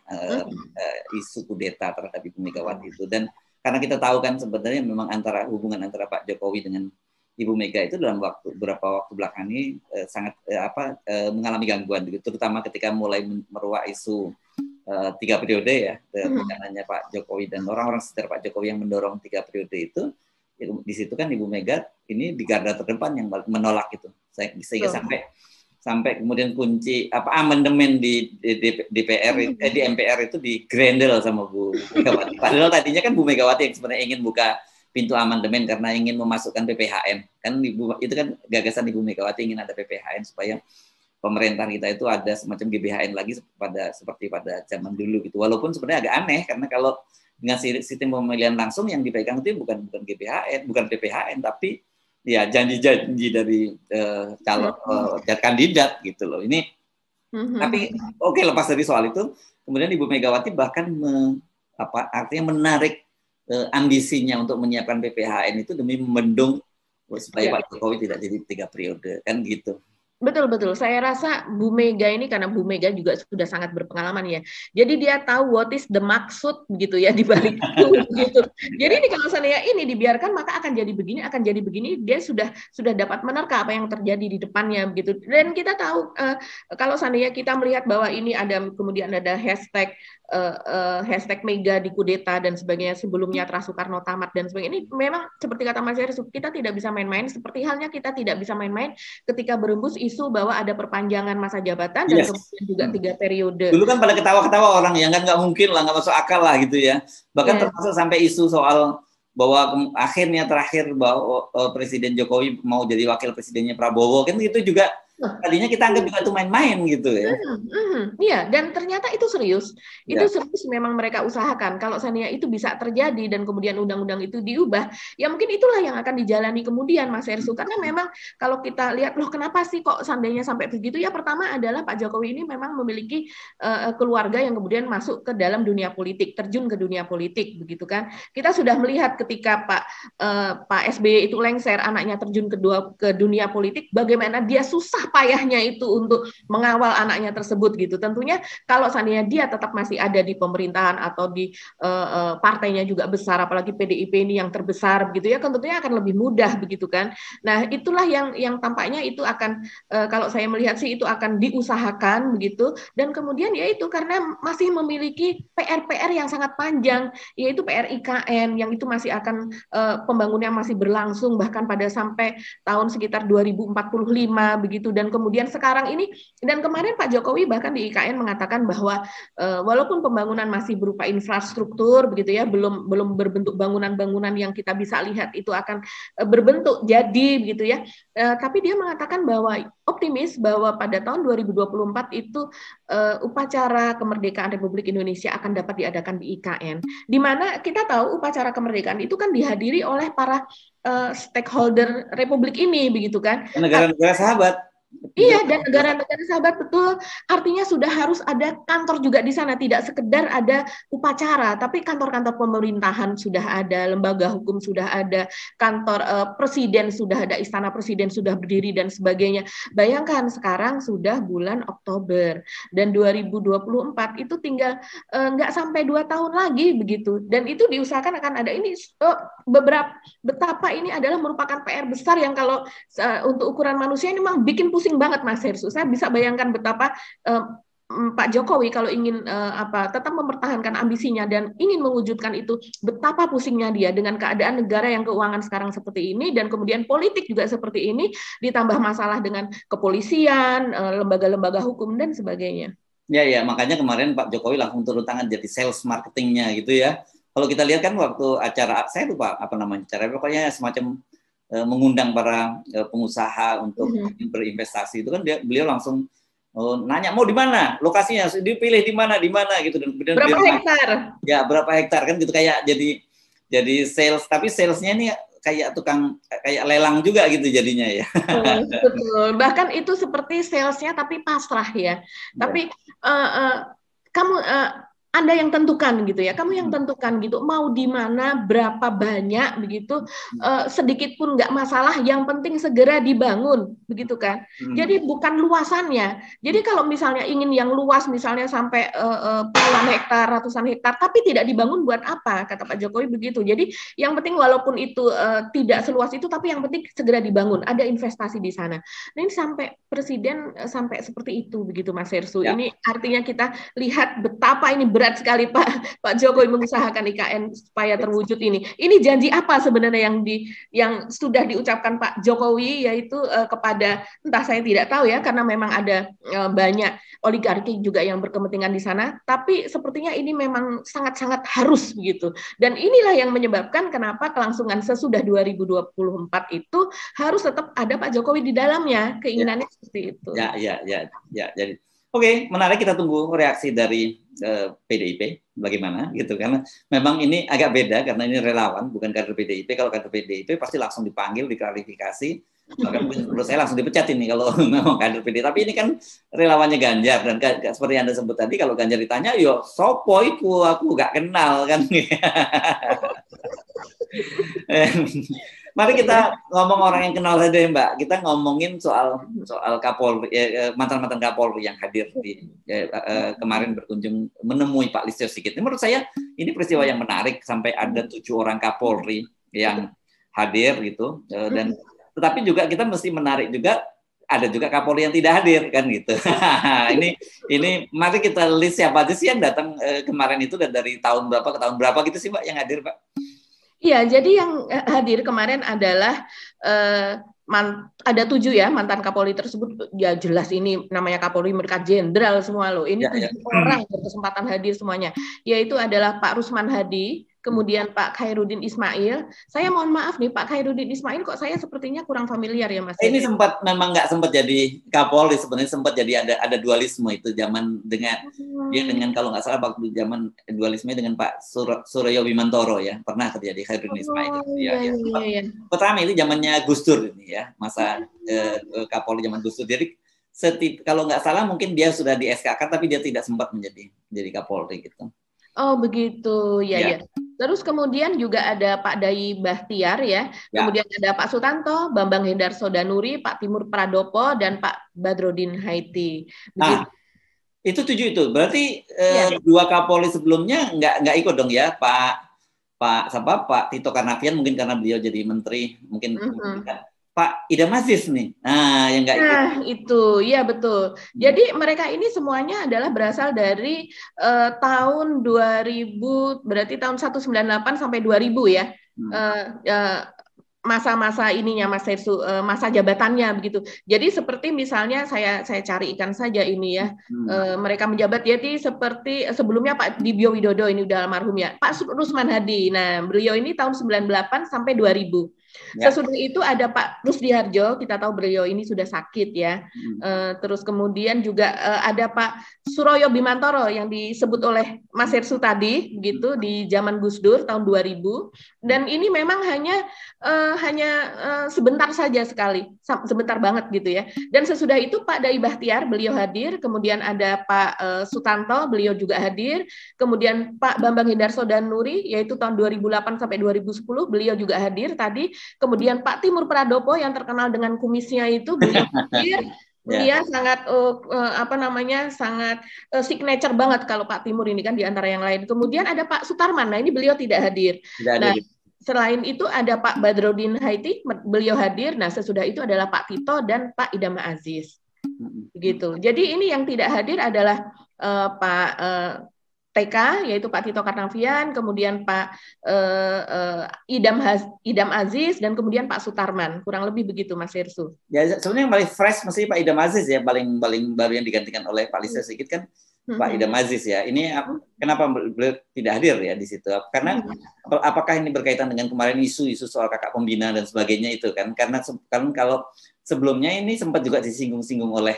[SPEAKER 1] isu kudeta terhadap Ibu Megawati itu. Dan karena kita tahu kan sebenarnya memang hubungan antara Pak Jokowi dengan Ibu Mega itu dalam beberapa waktu belakang ini sangat mengalami gangguan, terutama ketika mulai meruak isu 3 periode ya, bukan hanya Pak Jokowi dan orang-orang sekitar Pak Jokowi yang mendorong 3 periode itu. Di situ kan Ibu Mega ini di garda terdepan yang menolak itu, sehingga sampai kemudian kunci amandemen di DPR di MPR itu digrendel sama Bu Megawati. Padahal tadinya kan Bu Megawati yang sebenarnya ingin buka pintu amandemen karena ingin memasukkan PPHN. Kan itu kan gagasan Ibu Megawati, ingin ada PPHN supaya pemerintahan kita itu ada semacam GBHN lagi seperti pada zaman dulu gitu. Walaupun sebenarnya agak aneh karena kalau dengan sistem pemilihan langsung yang dipegang itu bukan GBHN, bukan PPHN, tapi ya janji-janji dari calon kandidat gitu loh. Ini tapi oke, lepas dari soal itu, kemudian Ibu Megawati bahkan artinya menarik ambisinya untuk menyiapkan PPHN itu demi membendung supaya Pak Jokowi tidak jadi 3 periode kan gitu.
[SPEAKER 2] Betul. Saya rasa Bu Mega ini, karena Bu Mega juga sudah sangat berpengalaman ya. Jadi dia tahu what is the maksud begitu ya di balik itu gitu. Jadi ini kalau seandainya ini dibiarkan maka akan jadi begini, dia sudah dapat menerka apa yang terjadi di depannya begitu. Dan kita tahu kalau seandainya kita melihat bahwa ini kemudian ada hashtag Mega di kudeta dan sebagainya, sebelumnya Tra Soekarno tamat dan sebagainya. Ini memang seperti kata Mas Heru, kita tidak bisa main-main, seperti halnya kita tidak bisa main-main ketika berembus isu bahwa ada perpanjangan masa jabatan dan kemudian juga 3 periode.
[SPEAKER 1] Dulu kan pada ketawa-ketawa orang yang nggak mungkin lah, nggak masuk akal lah gitu ya. Bahkan termasuk sampai isu soal bahwa akhirnya terakhir bahwa Presiden Jokowi mau jadi wakil presidennya Prabowo, kan itu juga tadinya kita anggap juga itu main-main gitu ya.
[SPEAKER 2] Iya, dan ternyata itu serius. Itu serius memang mereka usahakan. Kalau seandainya itu bisa terjadi dan kemudian undang-undang itu diubah, ya mungkin itulah yang akan dijalani kemudian, Mas Hersu. Karena memang kalau kita lihat, loh kenapa sih kok seandainya sampai begitu? Ya pertama adalah Pak Jokowi ini memang memiliki keluarga yang kemudian masuk ke dalam dunia politik, terjun ke dunia politik, begitu kan? Kita sudah melihat ketika Pak SBY itu lengser, anaknya terjun ke dunia politik, bagaimana dia susah payahnya itu untuk mengawal anaknya tersebut gitu. Tentunya kalau seandainya dia tetap masih ada di pemerintahan atau di partainya juga besar, apalagi PDIP ini yang terbesar begitu ya, tentunya akan lebih mudah begitu kan. Nah, itulah yang tampaknya itu akan kalau saya melihat sih itu akan diusahakan begitu, dan kemudian yaitu karena masih memiliki PR yang sangat panjang, yaitu PR IKN yang itu masih akan pembangunannya masih berlangsung bahkan pada sampai tahun sekitar 2045 begitu. Dan kemudian sekarang ini, dan kemarin Pak Jokowi bahkan di IKN mengatakan bahwa walaupun pembangunan masih berupa infrastruktur begitu ya, belum berbentuk bangunan-bangunan yang kita bisa lihat itu akan berbentuk jadi begitu ya, tapi dia mengatakan bahwa optimis bahwa pada tahun 2024 itu upacara kemerdekaan Republik Indonesia akan dapat diadakan di IKN, di mana kita tahu upacara kemerdekaan itu kan dihadiri oleh para stakeholder Republik ini begitu kan,
[SPEAKER 1] negara-negara sahabat.
[SPEAKER 2] Iya, dan negara-negara sahabat, betul. Artinya sudah harus ada kantor juga di sana, tidak sekedar ada upacara, tapi kantor-kantor pemerintahan sudah ada, lembaga hukum sudah ada, kantor presiden sudah ada, istana presiden sudah berdiri dan sebagainya. Bayangkan sekarang sudah bulan Oktober dan 2024 itu tinggal nggak sampai 2 tahun lagi begitu. Dan itu diusahakan akan ada ini betapa ini adalah merupakan PR besar yang kalau untuk ukuran manusia ini memang bikin pusing banget Mas Hersu. Saya bisa bayangkan betapa Pak Jokowi kalau ingin tetap mempertahankan ambisinya dan ingin mewujudkan itu, betapa pusingnya dia dengan keadaan negara yang keuangan sekarang seperti ini dan kemudian politik juga seperti ini, ditambah masalah dengan kepolisian, lembaga-lembaga hukum dan sebagainya.
[SPEAKER 1] Ya, makanya kemarin Pak Jokowi langsung turun tangan jadi sales marketingnya gitu ya. Kalau kita lihat kan waktu acara, saya lupa apa namanya, pokoknya semacam mengundang para pengusaha untuk berinvestasi itu kan beliau langsung nanya mau di mana lokasinya, dipilih di mana gitu, dan kemudian
[SPEAKER 2] berapa hektar?
[SPEAKER 1] Ya berapa hektar kan gitu, kayak jadi sales, tapi salesnya ini kayak kayak lelang juga gitu jadinya ya.
[SPEAKER 2] Betul. Bahkan itu seperti salesnya tapi pasrah ya. Tapi kamu Anda yang tentukan gitu ya, kamu yang tentukan gitu, mau di mana, berapa banyak begitu, sedikit pun nggak masalah, yang penting segera dibangun, begitu kan? Jadi bukan luasannya. Jadi kalau misalnya ingin yang luas, misalnya sampai puluhan hektar, ratusan hektar, tapi tidak dibangun buat apa? Kata Pak Jokowi begitu. Jadi yang penting walaupun itu tidak seluas itu, tapi yang penting segera dibangun, ada investasi di sana. Nah ini sampai presiden sampai seperti itu, begitu Mas Hersu. Ya. Ini artinya kita lihat betapa ini berat berat sekali Pak Jokowi mengusahakan IKN supaya terwujud ini. Ini janji apa sebenarnya yang sudah diucapkan Pak Jokowi, yaitu kepada, entah, saya tidak tahu ya, karena memang ada banyak oligarki juga yang berkepentingan di sana, tapi sepertinya ini memang sangat-sangat harus begitu. Dan inilah yang menyebabkan kenapa kelangsungan sesudah 2024 itu harus tetap ada Pak Jokowi di dalamnya, keinginannya seperti itu.
[SPEAKER 1] Ya. Jadi, oke, menarik, kita tunggu reaksi dari PDIP bagaimana gitu, karena memang ini agak beda karena ini relawan bukan kader PDIP. Kalau kader PDIP pasti langsung dipanggil, diklarifikasi, bahkan menurut saya langsung dipecat ini kalau memang kader PDIP. Tapi ini kan relawannya Ganjar, dan seperti Anda sebut tadi, kalau Ganjar ditanya, yo sopo iku, aku gak kenal kan. Mari kita ngomong orang yang kenal saja ya, Mbak. Kita ngomongin soal Kapolri, mantan-mantan Kapolri yang hadir di kemarin berkunjung menemui Pak Listio Sigit. Menurut saya ini peristiwa yang menarik, sampai ada 7 orang Kapolri yang hadir gitu. Dan tetapi juga kita mesti menarik juga, ada juga Kapolri yang tidak hadir kan gitu. ini mari kita list siapa aja sih yang datang kemarin itu, dan dari tahun berapa ke tahun berapa gitu sih, Mbak, yang hadir, Pak?
[SPEAKER 2] Iya, jadi yang hadir kemarin adalah ada 7 ya mantan Kapolri tersebut. Ya jelas ini namanya Kapolri, mereka jenderal semua loh. Ini 7 orang berkesempatan hadir semuanya. Yaitu adalah Pak Rusman Hadi, kemudian Pak Khairuddin Ismail. Saya mohon maaf nih, Pak Khairuddin Ismail kok saya sepertinya kurang familiar ya, Mas.
[SPEAKER 1] Ini memang nggak sempat jadi Kapolri, sebenarnya sempat jadi ada dualisme itu zaman dengan kalau nggak salah waktu zaman dualisme dengan Pak Suryo Bimantoro ya, pernah terjadi Khairuddin Ismail. Pertama itu zamannya Gus Dur ini ya, masa Kapolri zaman Gus Dur. Jadi kalau nggak salah mungkin dia sudah di SK-kan, tapi dia tidak sempat menjadi Kapolri gitu.
[SPEAKER 2] Oh begitu, ya. Terus kemudian juga ada Pak Dai Bahtiar ya, kemudian ada Pak Sutanto, Bambang Hendarso Danuri, Pak Timur Pradopo, dan Pak Badrodin Haiti.
[SPEAKER 1] Nah, itu 7 itu. Berarti 2 Kapolri sebelumnya nggak ikut dong ya, Pak Tito Karnavian, mungkin karena beliau jadi menteri, mungkin Pak Idam Aziz nih, yang nggak ikut.
[SPEAKER 2] Nah itu, ya betul. Jadi mereka ini semuanya adalah berasal dari tahun 2000, berarti tahun 198 sampai 2000 ya. Masa-masa ininya Mas Sersu, masa jabatannya begitu. Jadi seperti misalnya saya carikan saja ini ya, mereka menjabat. Jadi seperti sebelumnya Pak Dibyo Widodo, ini udah almarhum ya, Pak Rusman Hadi. Nah beliau ini tahun 98 sampai 2000. Sesudah itu ada Pak Rusdi Harjo, kita tahu beliau ini sudah sakit ya. Terus kemudian juga ada Pak Suroyo Bimantoro yang disebut oleh Mas Sersu tadi, gitu, di zaman Gus Dur tahun 2000. Dan ini memang hanya sebentar saja sebentar banget gitu ya. Dan sesudah itu Pak Dai Bahtiar, beliau hadir. Kemudian ada Pak Sutanto, beliau juga hadir. Kemudian Pak Bambang Hendarso Danuri, yaitu tahun 2008 sampai 2010, beliau juga hadir tadi. Kemudian Pak Timur Pradopo yang terkenal dengan kumisnya itu, beliau hadir. Dia sangat sangat signature banget kalau Pak Timur ini kan di antara yang lain. Kemudian ada Pak Sutarman, nah ini beliau tidak hadir. Selain itu ada Pak Badrodin Haiti, beliau hadir. Nah sesudah itu adalah Pak Tito dan Pak Idam Aziz. Begitu. Jadi ini yang tidak hadir adalah Pak TK, yaitu Pak Tito Karnavian, kemudian Pak Idam Aziz, dan kemudian Pak Sutarman. Kurang lebih begitu, Mas Sersu.
[SPEAKER 1] Ya, sebenarnya yang paling fresh mesti Pak Idam Aziz ya, paling baru yang digantikan oleh Pak Listio Sigit kan Pak Idam Aziz ya. Ini kenapa beliau tidak hadir ya di situ? Karena apakah ini berkaitan dengan kemarin isu soal kakak pembina dan sebagainya itu kan? Karena kalau sebelumnya ini sempat juga disinggung-singgung oleh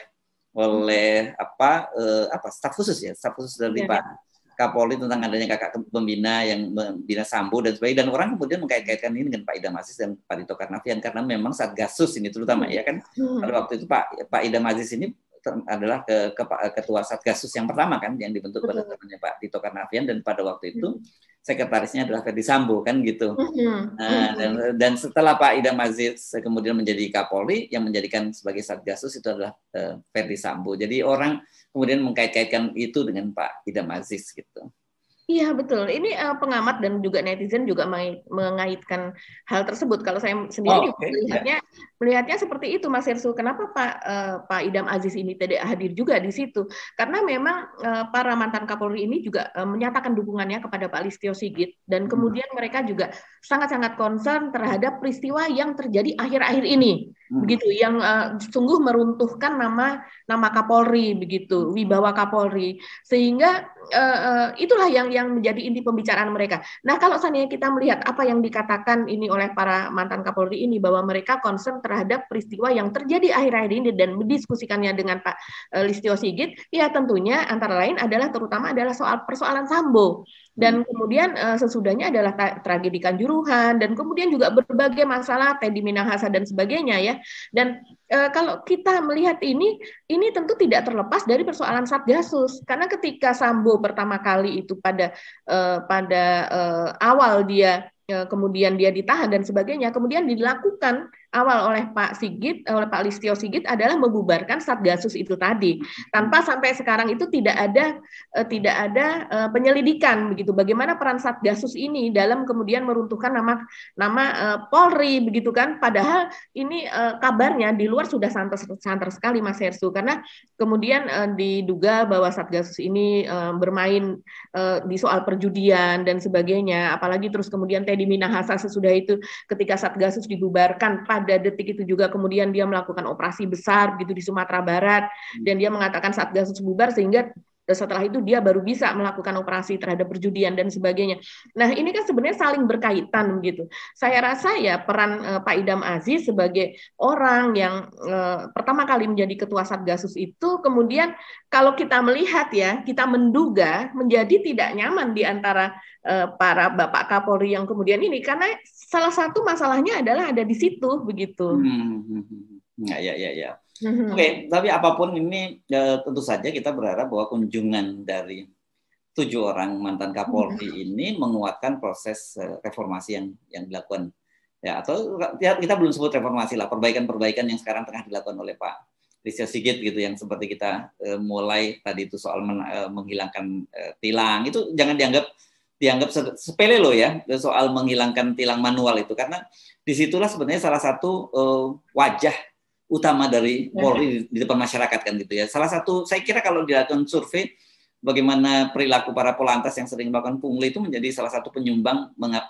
[SPEAKER 1] staf khusus dari Pak Kapolri tentang adanya kakak pembina yang membina Sambo dan sebagainya, dan orang kemudian mengkait-kaitkan ini dengan Pak Idam Aziz dan Pak Tito Karnavian karena memang Satgasus ini terutama ya kan pada waktu itu Pak Idam Aziz ini adalah ketua Satgasus yang pertama kan yang dibentuk pada zamannya Pak Tito Karnavian, dan pada waktu itu sekretarisnya adalah Ferdi Sambo kan gitu. Dan setelah Pak Idam Aziz kemudian menjadi Kapolri, yang menjadikan sebagai Satgasus itu adalah Ferdi Sambo. Jadi orang kemudian mengkait-kaitkan itu dengan Pak Idam Aziz gitu.
[SPEAKER 2] Iya betul. Ini pengamat dan juga netizen juga mengaitkan hal tersebut. Kalau saya sendiri juga melihatnya seperti itu, Mas Hersu. Kenapa Pak Idam Aziz ini tidak hadir juga di situ? Karena memang para mantan Kapolri ini juga menyatakan dukungannya kepada Pak Listio Sigit, dan kemudian mereka juga sangat-sangat concern terhadap peristiwa yang terjadi akhir-akhir ini, begitu, yang sungguh meruntuhkan nama Kapolri, begitu, wibawa Kapolri, sehingga itulah yang menjadi inti pembicaraan mereka. Nah, kalau seandainya kita melihat apa yang dikatakan ini oleh para mantan Kapolri ini, bahwa mereka concern terhadap peristiwa yang terjadi akhir-akhir ini dan mendiskusikannya dengan Pak Listio Sigit, ya tentunya antara lain adalah terutama adalah soal persoalan Sambo. Dan kemudian sesudahnya adalah tragedi Kanjuruhan, dan kemudian juga berbagai masalah Teddy Minahasa dan sebagainya ya. Dan kalau kita melihat ini tentu tidak terlepas dari persoalan Satgasus, karena ketika Sambo pertama kali itu pada awal dia kemudian dia ditahan dan sebagainya, kemudian dilakukan awal oleh Pak Sigit, oleh Pak Listio Sigit adalah membubarkan Satgasus itu tadi, tanpa sampai sekarang itu tidak ada penyelidikan begitu. Bagaimana peran Satgasus ini dalam kemudian meruntuhkan nama Polri begitu kan? Padahal ini kabarnya di luar sudah santer sekali, Mas Hersu, karena kemudian diduga bahwa Satgasus ini bermain di soal perjudian dan sebagainya, apalagi terus kemudian Teddy Minahasa sesudah itu ketika Satgasus dibubarkan pada detik itu juga kemudian dia melakukan operasi besar gitu di Sumatera Barat, dan dia mengatakan Satgasus bubar sehingga setelah itu dia baru bisa melakukan operasi terhadap perjudian dan sebagainya. Nah, ini kan sebenarnya saling berkaitan gitu. Saya rasa ya peran Pak Idam Aziz sebagai orang yang pertama kali menjadi ketua Satgasus itu, kemudian kalau kita melihat ya, kita menduga menjadi tidak nyaman di antara para Bapak Kapolri yang kemudian ini, karena salah satu masalahnya adalah ada di situ begitu.
[SPEAKER 1] Ya. Oke, tapi apapun ini tentu saja kita berharap bahwa kunjungan dari 7 orang mantan Kapolri ini menguatkan proses reformasi yang dilakukan, ya, atau kita belum sebut reformasi lah, perbaikan-perbaikan yang sekarang tengah dilakukan oleh Pak Listio Sigit gitu, yang seperti kita mulai tadi itu soal menghilangkan tilang, itu jangan dianggap sepele loh ya, soal menghilangkan tilang manual itu, karena disitulah sebenarnya salah satu wajah utama dari Polri di depan masyarakat kan gitu ya. Salah satu, saya kira kalau dilakukan survei bagaimana perilaku para polantas yang sering melakukan pungli itu menjadi salah satu penyumbang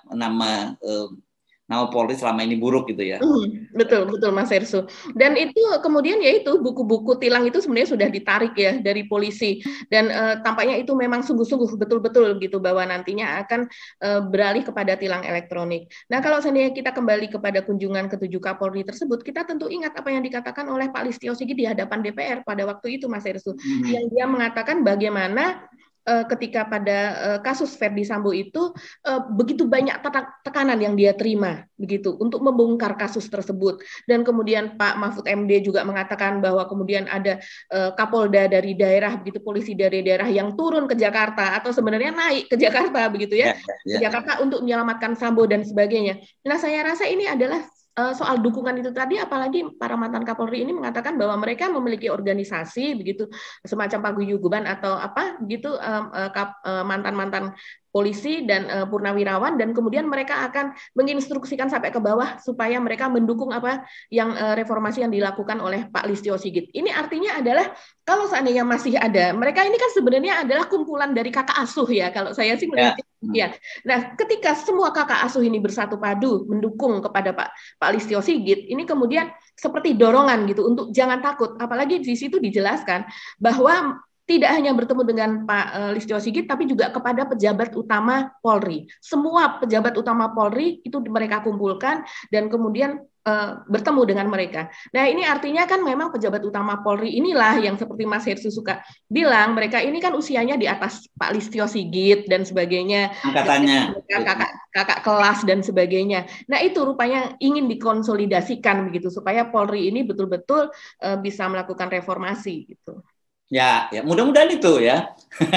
[SPEAKER 1] nama Polri selama ini buruk gitu ya.
[SPEAKER 2] Betul Mas Hersu. Dan itu kemudian ya itu buku-buku tilang itu sebenarnya sudah ditarik ya dari polisi, dan tampaknya itu memang sungguh-sungguh betul-betul gitu bahwa nantinya akan beralih kepada tilang elektronik. Nah, kalau seandainya kita kembali kepada kunjungan ke-7 Kapolri tersebut, kita tentu ingat apa yang dikatakan oleh Pak Listio Sigit di hadapan DPR pada waktu itu, Mas Hersu, yang dia mengatakan bagaimana ketika pada kasus Verdi Sambo itu begitu banyak tekanan yang dia terima begitu untuk membongkar kasus tersebut, dan kemudian Pak Mahfud MD juga mengatakan bahwa kemudian ada Kapolda dari daerah begitu, polisi dari daerah yang turun ke Jakarta atau sebenarnya naik ke Jakarta begitu ya, ke Jakarta untuk menyelamatkan Sambo dan sebagainya. Nah, saya rasa ini adalah soal dukungan itu tadi, apalagi para mantan Kapolri ini mengatakan bahwa mereka memiliki organisasi begitu, semacam paguyuban atau apa gitu, mantan-mantan polisi dan purnawirawan, dan kemudian mereka akan menginstruksikan sampai ke bawah supaya mereka mendukung apa yang reformasi yang dilakukan oleh Pak Listio Sigit. Ini artinya adalah kalau seandainya masih ada, mereka ini kan sebenarnya adalah kumpulan dari kakak asuh ya, kalau saya sih melihat ya. Nah, ketika semua kakak asuh ini bersatu padu mendukung kepada Pak Listio Sigit, ini kemudian seperti dorongan gitu untuk jangan takut, apalagi di situ dijelaskan bahwa tidak hanya bertemu dengan Pak Listio Sigit, tapi juga kepada pejabat utama Polri. Semua pejabat utama Polri itu mereka kumpulkan dan kemudian bertemu dengan mereka. Nah, ini artinya kan memang pejabat utama Polri inilah yang seperti Mas Hersu suka bilang, mereka ini kan usianya di atas Pak Listio Sigit dan sebagainya.
[SPEAKER 1] Angkatannya.
[SPEAKER 2] Kakak kelas dan sebagainya. Nah, itu rupanya ingin dikonsolidasikan begitu supaya Polri ini betul-betul bisa melakukan reformasi gitu.
[SPEAKER 1] Ya, mudah-mudahan itu ya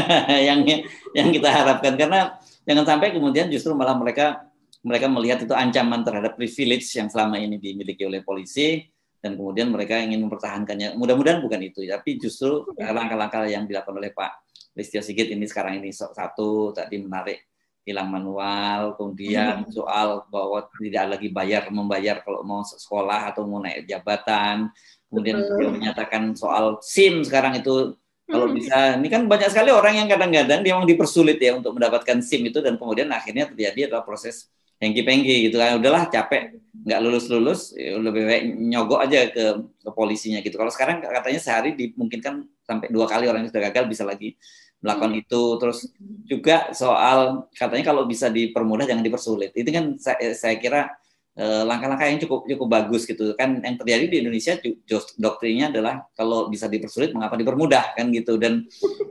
[SPEAKER 1] yang kita harapkan, karena jangan sampai kemudian justru malah mereka melihat itu ancaman terhadap privilege yang selama ini dimiliki oleh polisi, dan kemudian mereka ingin mempertahankannya. Mudah-mudahan bukan itu, tapi justru langkah-langkah yang dilakukan oleh Pak Listio Sigit ini sekarang ini satu tadi menarik tilang manual, kemudian soal bahwa tidak lagi membayar kalau mau sekolah atau mau naik jabatan, kemudian dia menyatakan soal SIM sekarang itu kalau bisa, ini kan banyak sekali orang yang kadang-kadang dia memang dipersulit ya untuk mendapatkan SIM itu, dan kemudian akhirnya terjadi adalah proses hengki-pengki gitu kan, udahlah capek nggak lulus lebih baik nyogok aja ke polisinya gitu. Kalau sekarang katanya sehari dimungkinkan sampai 2 kali orang yang sudah gagal bisa lagi melakukan itu. Terus juga soal katanya kalau bisa dipermudah jangan dipersulit. Itu kan saya kira langkah-langkah yang cukup bagus gitu kan. Yang terjadi di Indonesia doktrinnya adalah kalau bisa dipersulit mengapa dipermudah kan gitu. Dan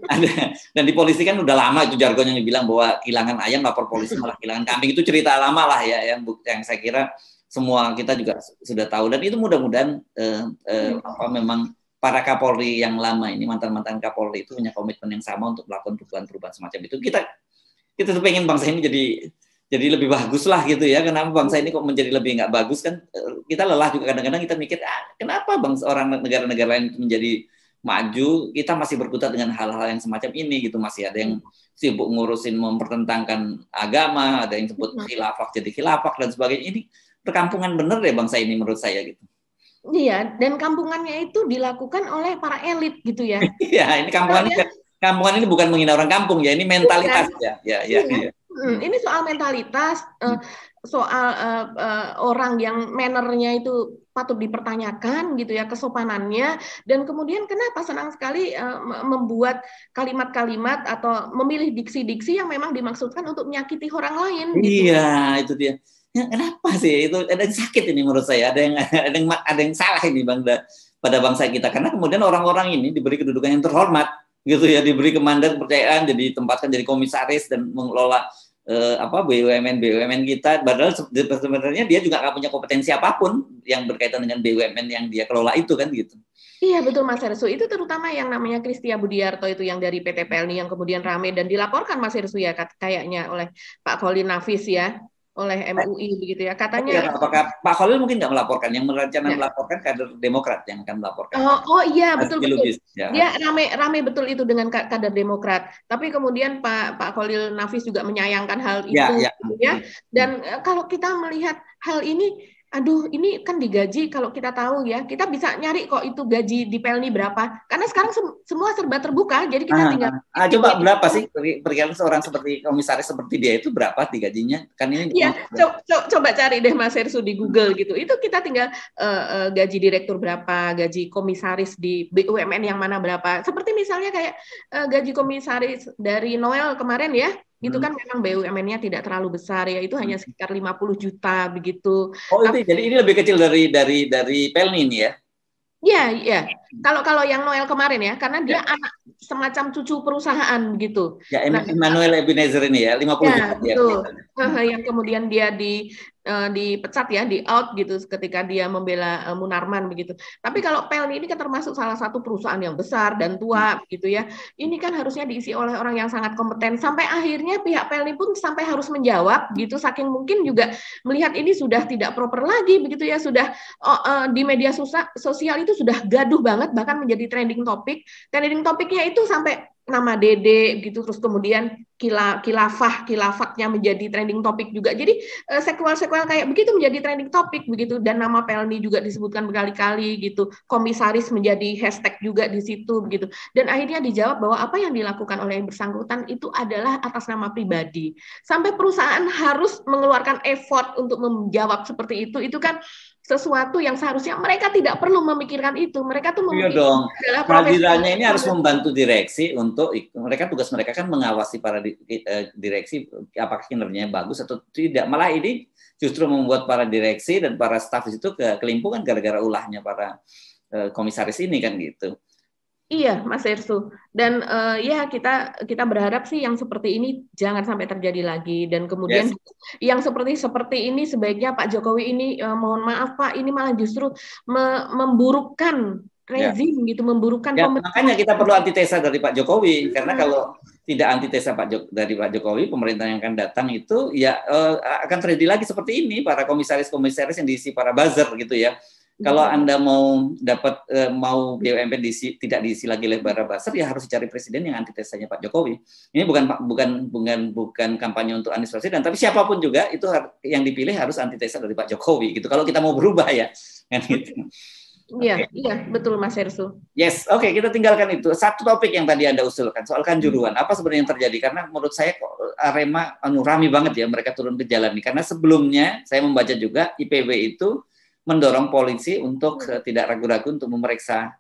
[SPEAKER 1] di polisi kan udah lama itu jargon yang dibilang bahwa kehilangan ayam lapor polisi malah kehilangan kambing, itu cerita lama lah ya yang saya kira semua kita juga sudah tahu. Dan itu mudah-mudahan memang para Kapolri yang lama ini, mantan-mantan Kapolri itu punya komitmen yang sama untuk melakukan perubahan-perubahan semacam itu. Kita tuh pengen bangsa ini jadi lebih bagus lah gitu ya. Kenapa bangsa ini kok menjadi lebih nggak bagus kan? Kita lelah juga kadang-kadang kita mikir, kenapa bangsa orang negara-negara lain itu menjadi maju, kita masih berkutat dengan hal-hal yang semacam ini gitu. Masih ada yang sibuk ngurusin mempertentangkan agama, ada yang sebut khilafah jadi khilafah dan sebagainya. Ini perkampungan bener deh bangsa ini menurut saya gitu.
[SPEAKER 2] Iya, dan kampungannya itu dilakukan oleh para elit gitu ya.
[SPEAKER 1] Iya, ini kampungan ini bukan menghina orang kampung ya, ini mentalitas ya.
[SPEAKER 2] Ini soal mentalitas, soal orang yang mannernya itu patut dipertanyakan gitu ya, kesopanannya, dan kemudian kenapa senang sekali membuat kalimat-kalimat atau memilih diksi-diksi yang memang dimaksudkan untuk menyakiti orang lain gitu.
[SPEAKER 1] Iya, itu dia. Ya, kenapa sih itu ada yang sakit ini menurut saya, ada yang salah ini pada bangsa kita, karena kemudian orang-orang ini diberi kedudukan yang terhormat gitu ya, diberi kemandat kepercayaan, jadi ditempatkan jadi komisaris dan mengelola BUMN kita, padahal sebenarnya dia juga nggak punya kompetensi apapun yang berkaitan dengan BUMN yang dia kelola itu kan gitu.
[SPEAKER 2] Iya betul Mas Hersu, itu terutama yang namanya Kristia Budiarto itu yang dari PT PLNI yang kemudian ramai dan dilaporkan Mas Hersu ya kayaknya oleh Pak Kholil Nafis ya, oleh MUI begitu ya, katanya.
[SPEAKER 1] Apakah Pak Kholil mungkin nggak melaporkan, yang merencanakan melaporkan kader Demokrat yang akan melaporkan.
[SPEAKER 2] Oh iya betul.
[SPEAKER 1] Ya.
[SPEAKER 2] Dia rame betul itu dengan kader Demokrat. Tapi kemudian Pak Kholil Nafis juga menyayangkan hal itu ya. Dan kalau kita melihat hal ini, aduh ini kan digaji, kalau kita tahu ya, kita bisa nyari kok itu gaji di PLNI berapa. Karena sekarang semua serba terbuka, jadi kita tinggal.
[SPEAKER 1] Coba berapa sih perkiraan seorang seperti komisaris seperti dia itu berapa gajinya? Kan ini.
[SPEAKER 2] Iya, coba cari deh Mas Hersu di Google gitu. Itu kita tinggal gaji direktur berapa, gaji komisaris di BUMN yang mana berapa. Seperti misalnya kayak gaji komisaris dari Noel kemarin ya. Itu kan memang BUMN-nya tidak terlalu besar ya, itu hanya sekitar 50 juta begitu.
[SPEAKER 1] Oh itu jadi ini lebih kecil dari PLNI ini ya?
[SPEAKER 2] Iya. Kalau yang Noel kemarin ya, karena dia anak semacam cucu perusahaan gitu.
[SPEAKER 1] Ya, Emmanuel Ebenezer ini ya, 50 juta.
[SPEAKER 2] Betul. Yang kemudian dia dipecat ya, di out gitu ketika dia membela Munarman begitu. Tapi kalau PLNI ini kan termasuk salah satu perusahaan yang besar dan tua gitu ya. Ini kan harusnya diisi oleh orang yang sangat kompeten. Sampai akhirnya pihak PLNI pun sampai harus menjawab gitu, saking mungkin juga melihat ini sudah tidak proper lagi begitu ya, sudah di media sosial itu sudah gaduh banget, bahkan menjadi trending topik. Trending topiknya itu sampai nama Dede gitu, terus kemudian khilafahnya menjadi trending topik juga. Jadi sekuel kayak begitu menjadi trending topik begitu, dan nama PLNI juga disebutkan berkali-kali gitu. Komisaris menjadi hashtag juga di situ begitu. Dan akhirnya dijawab bahwa apa yang dilakukan oleh yang bersangkutan itu adalah atas nama pribadi. Sampai perusahaan harus mengeluarkan effort untuk menjawab seperti itu kan sesuatu yang seharusnya mereka tidak perlu memikirkan itu. Mereka tuh
[SPEAKER 1] memikirkan kehadirannya ini harus membantu direksi untuk tugas mereka kan mengawasi para direksi apakah kinerjanya bagus atau tidak. Malah ini justru membuat para direksi dan para staf itu kelimpungan gara-gara ulahnya para komisaris ini kan gitu.
[SPEAKER 2] Iya, Mas Hersu. Dan ya kita berharap sih yang seperti ini jangan sampai terjadi lagi. Dan kemudian yang seperti ini sebaiknya Pak Jokowi ini mohon maaf Pak, ini malah justru memburukkan rezim gitu, memburukkan
[SPEAKER 1] pemerintah. Makanya kita perlu antitesa dari Pak Jokowi, karena kalau tidak antitesa dari Pak Jokowi, pemerintah yang akan datang itu ya akan terjadi lagi seperti ini, para komisaris-komisaris yang diisi para buzzer gitu ya. Kalau Anda mau dapat mau BUMN tidak diisi lagi oleh bara basah, ya harus cari presiden yang antitesanya Pak Jokowi. Ini bukan kampanye untuk Anies Baswedan, tapi siapapun juga itu yang dipilih harus antitesa dari Pak Jokowi gitu. Kalau kita mau berubah ya, kan gitu.
[SPEAKER 2] Iya, iya, betul Mas Hersu.
[SPEAKER 1] Yes, oke, kita tinggalkan itu. Satu topik yang tadi Anda usulkan soal Kanjuruhan. Apa sebenarnya yang terjadi? Karena menurut saya kok Arema rame banget ya mereka turun ke jalan nih. Karena sebelumnya saya membaca juga IPW itu mendorong polisi untuk tidak ragu-ragu untuk memeriksa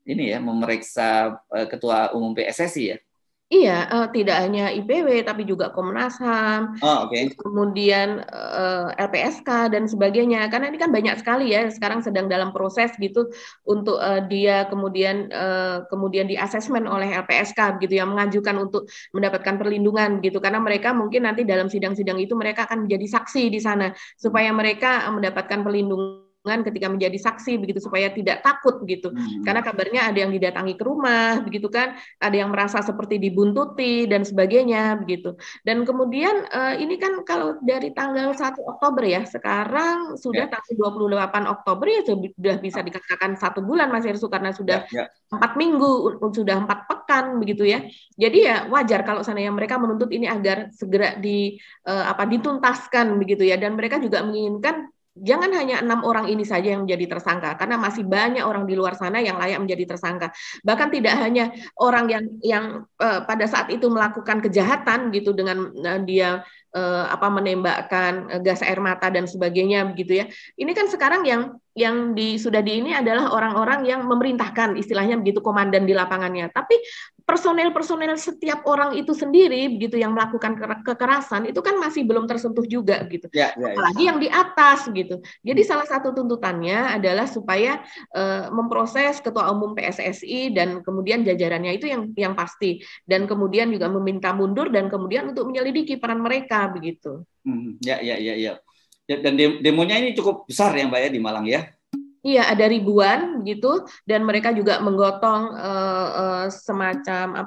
[SPEAKER 1] Ketua Umum PSSI ya.
[SPEAKER 2] Iya, tidak hanya IPW tapi juga Komnas HAM, kemudian LPSK dan sebagainya. Karena ini kan banyak sekali ya sekarang sedang dalam proses gitu untuk dia kemudian di asesmen oleh LPSK gitu yang mengajukan untuk mendapatkan perlindungan gitu. Karena mereka mungkin nanti dalam sidang-sidang itu mereka akan menjadi saksi di sana supaya mereka mendapatkan perlindungan ketika menjadi saksi begitu supaya tidak takut gitu. Karena kabarnya ada yang didatangi ke rumah begitu kan, ada yang merasa seperti dibuntuti dan sebagainya begitu. Dan kemudian ini kan kalau dari tanggal 1 Oktober ya, sekarang sudah tanggal 28 Oktober ya sudah bisa dikatakan 1 bulan Mas Hersu karena sudah 4 minggu, sudah 4 pekan begitu ya. Jadi ya wajar kalau seandainya mereka menuntut ini agar segera dituntaskan begitu ya, dan mereka juga menginginkan jangan hanya 6 orang ini saja yang menjadi tersangka, karena masih banyak orang di luar sana yang layak menjadi tersangka. Bahkan tidak hanya orang yang pada saat itu melakukan kejahatan gitu dengan dia menembakkan gas air mata dan sebagainya begitu ya. Ini kan sekarang yang sudah ini adalah orang-orang yang memerintahkan, istilahnya begitu, komandan di lapangannya. Tapi personel setiap orang itu sendiri begitu yang melakukan kekerasan itu kan masih belum tersentuh juga gitu. Apalagi yang di atas gitu. Jadi salah satu tuntutannya adalah supaya memproses Ketua Umum PSSI dan kemudian jajarannya itu yang pasti, dan kemudian juga meminta mundur dan kemudian untuk menyelidiki peran mereka begitu.
[SPEAKER 1] Ya. Dan demonya ini cukup besar ya Mbak ya di Malang ya?
[SPEAKER 2] Iya, ada ribuan gitu, dan mereka juga menggotong semacam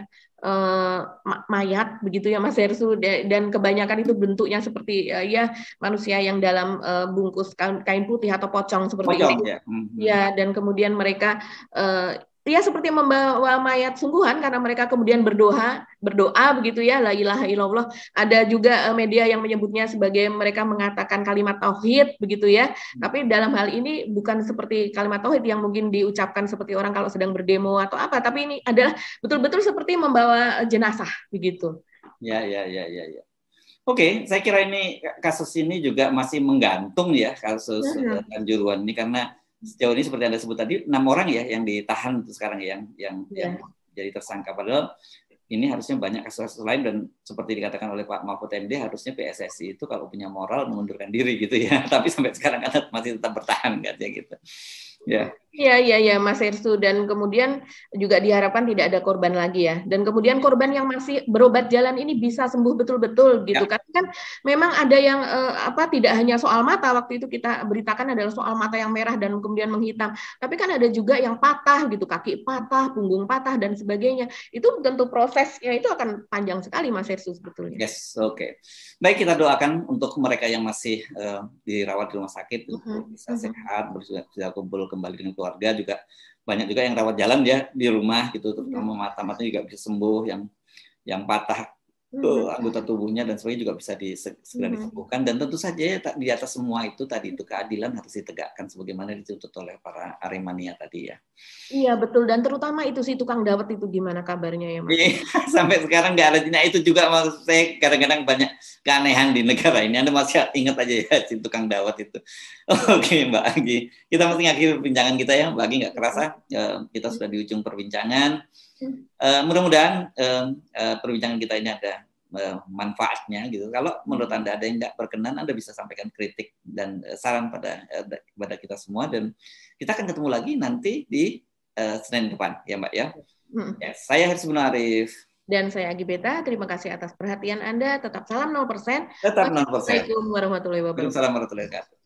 [SPEAKER 2] mayat begitu ya Mas Hersu, dan kebanyakan itu bentuknya seperti manusia yang dalam bungkus kain putih atau pocong seperti itu. Ya, dan kemudian mereka seperti membawa mayat sungguhan karena mereka kemudian berdoa begitu ya, la ilaha illallah. Ada juga media yang menyebutnya sebagai mereka mengatakan kalimat tauhid begitu ya. Tapi dalam hal ini bukan seperti kalimat tauhid yang mungkin diucapkan seperti orang kalau sedang berdemo atau apa, tapi ini adalah betul-betul seperti membawa jenazah begitu.
[SPEAKER 1] Ya. Oke, saya kira kasus ini juga masih menggantung ya, kasus Kanjuruhan ini, karena sejauh ini seperti Anda sebut tadi 6 orang ya yang ditahan sekarang yang jadi tersangka, padahal ini harusnya banyak kasus lain, dan seperti dikatakan oleh Pak Mahfud MD harusnya PSSI itu kalau punya moral mengundurkan diri gitu ya, tapi sampai sekarang kan masih tetap bertahan katanya gitu. Ya.
[SPEAKER 2] Iya Mas Hersu, dan kemudian juga diharapkan tidak ada korban lagi ya, dan kemudian korban yang masih berobat jalan ini bisa sembuh betul-betul gitu. Karena kan memang ada yang tidak hanya soal mata, waktu itu kita beritakan adalah soal mata yang merah dan kemudian menghitam, tapi kan ada juga yang patah gitu, kaki patah, punggung patah dan sebagainya. Itu tentu prosesnya itu akan panjang sekali Mas Hersu sebetulnya.
[SPEAKER 1] Yes, oke. Baik, kita doakan untuk mereka yang masih dirawat di rumah sakit bisa sehat, bisa kumpul kembali dengan keluarga. Juga banyak juga yang rawat jalan ya di rumah gitu, terutama mata-matanya juga bisa sembuh, yang patah anggota tubuhnya dan sebagainya juga bisa segera disembuhkan. Dan tentu saja di atas semua itu tadi itu keadilan harus ditegakkan sebagaimana dituntut oleh para Aremania tadi ya.
[SPEAKER 2] Iya betul, dan terutama itu si tukang dawet itu gimana kabarnya ya Mas?
[SPEAKER 1] Sampai sekarang nggak ada. Nah itu juga maksud saya, kadang-kadang banyak keanehan di negara ini. Anda masih ingat aja ya si tukang dawet itu. Oke Mbak Agi, kita mesti ngakhiri perbincangan kita ya Mbak Agi, nggak kerasa kita sudah di ujung perbincangan. Mudah-mudahan perbincangan kita ini ada manfaatnya gitu. Kalau menurut Anda ada yang nggak berkenan, Anda bisa sampaikan kritik dan saran kepada kita semua, dan kita akan ketemu lagi nanti di Senin depan ya Mbak ya. Saya Hersu Arif.
[SPEAKER 2] Dan saya Agi Beta, terima kasih atas perhatian Anda. Tetap salam 0%.
[SPEAKER 1] Tetap 0%.
[SPEAKER 2] Assalamualaikum warahmatullahi wabarakatuh.
[SPEAKER 1] Waalaikumsalam warahmatullahi wabarakatuh.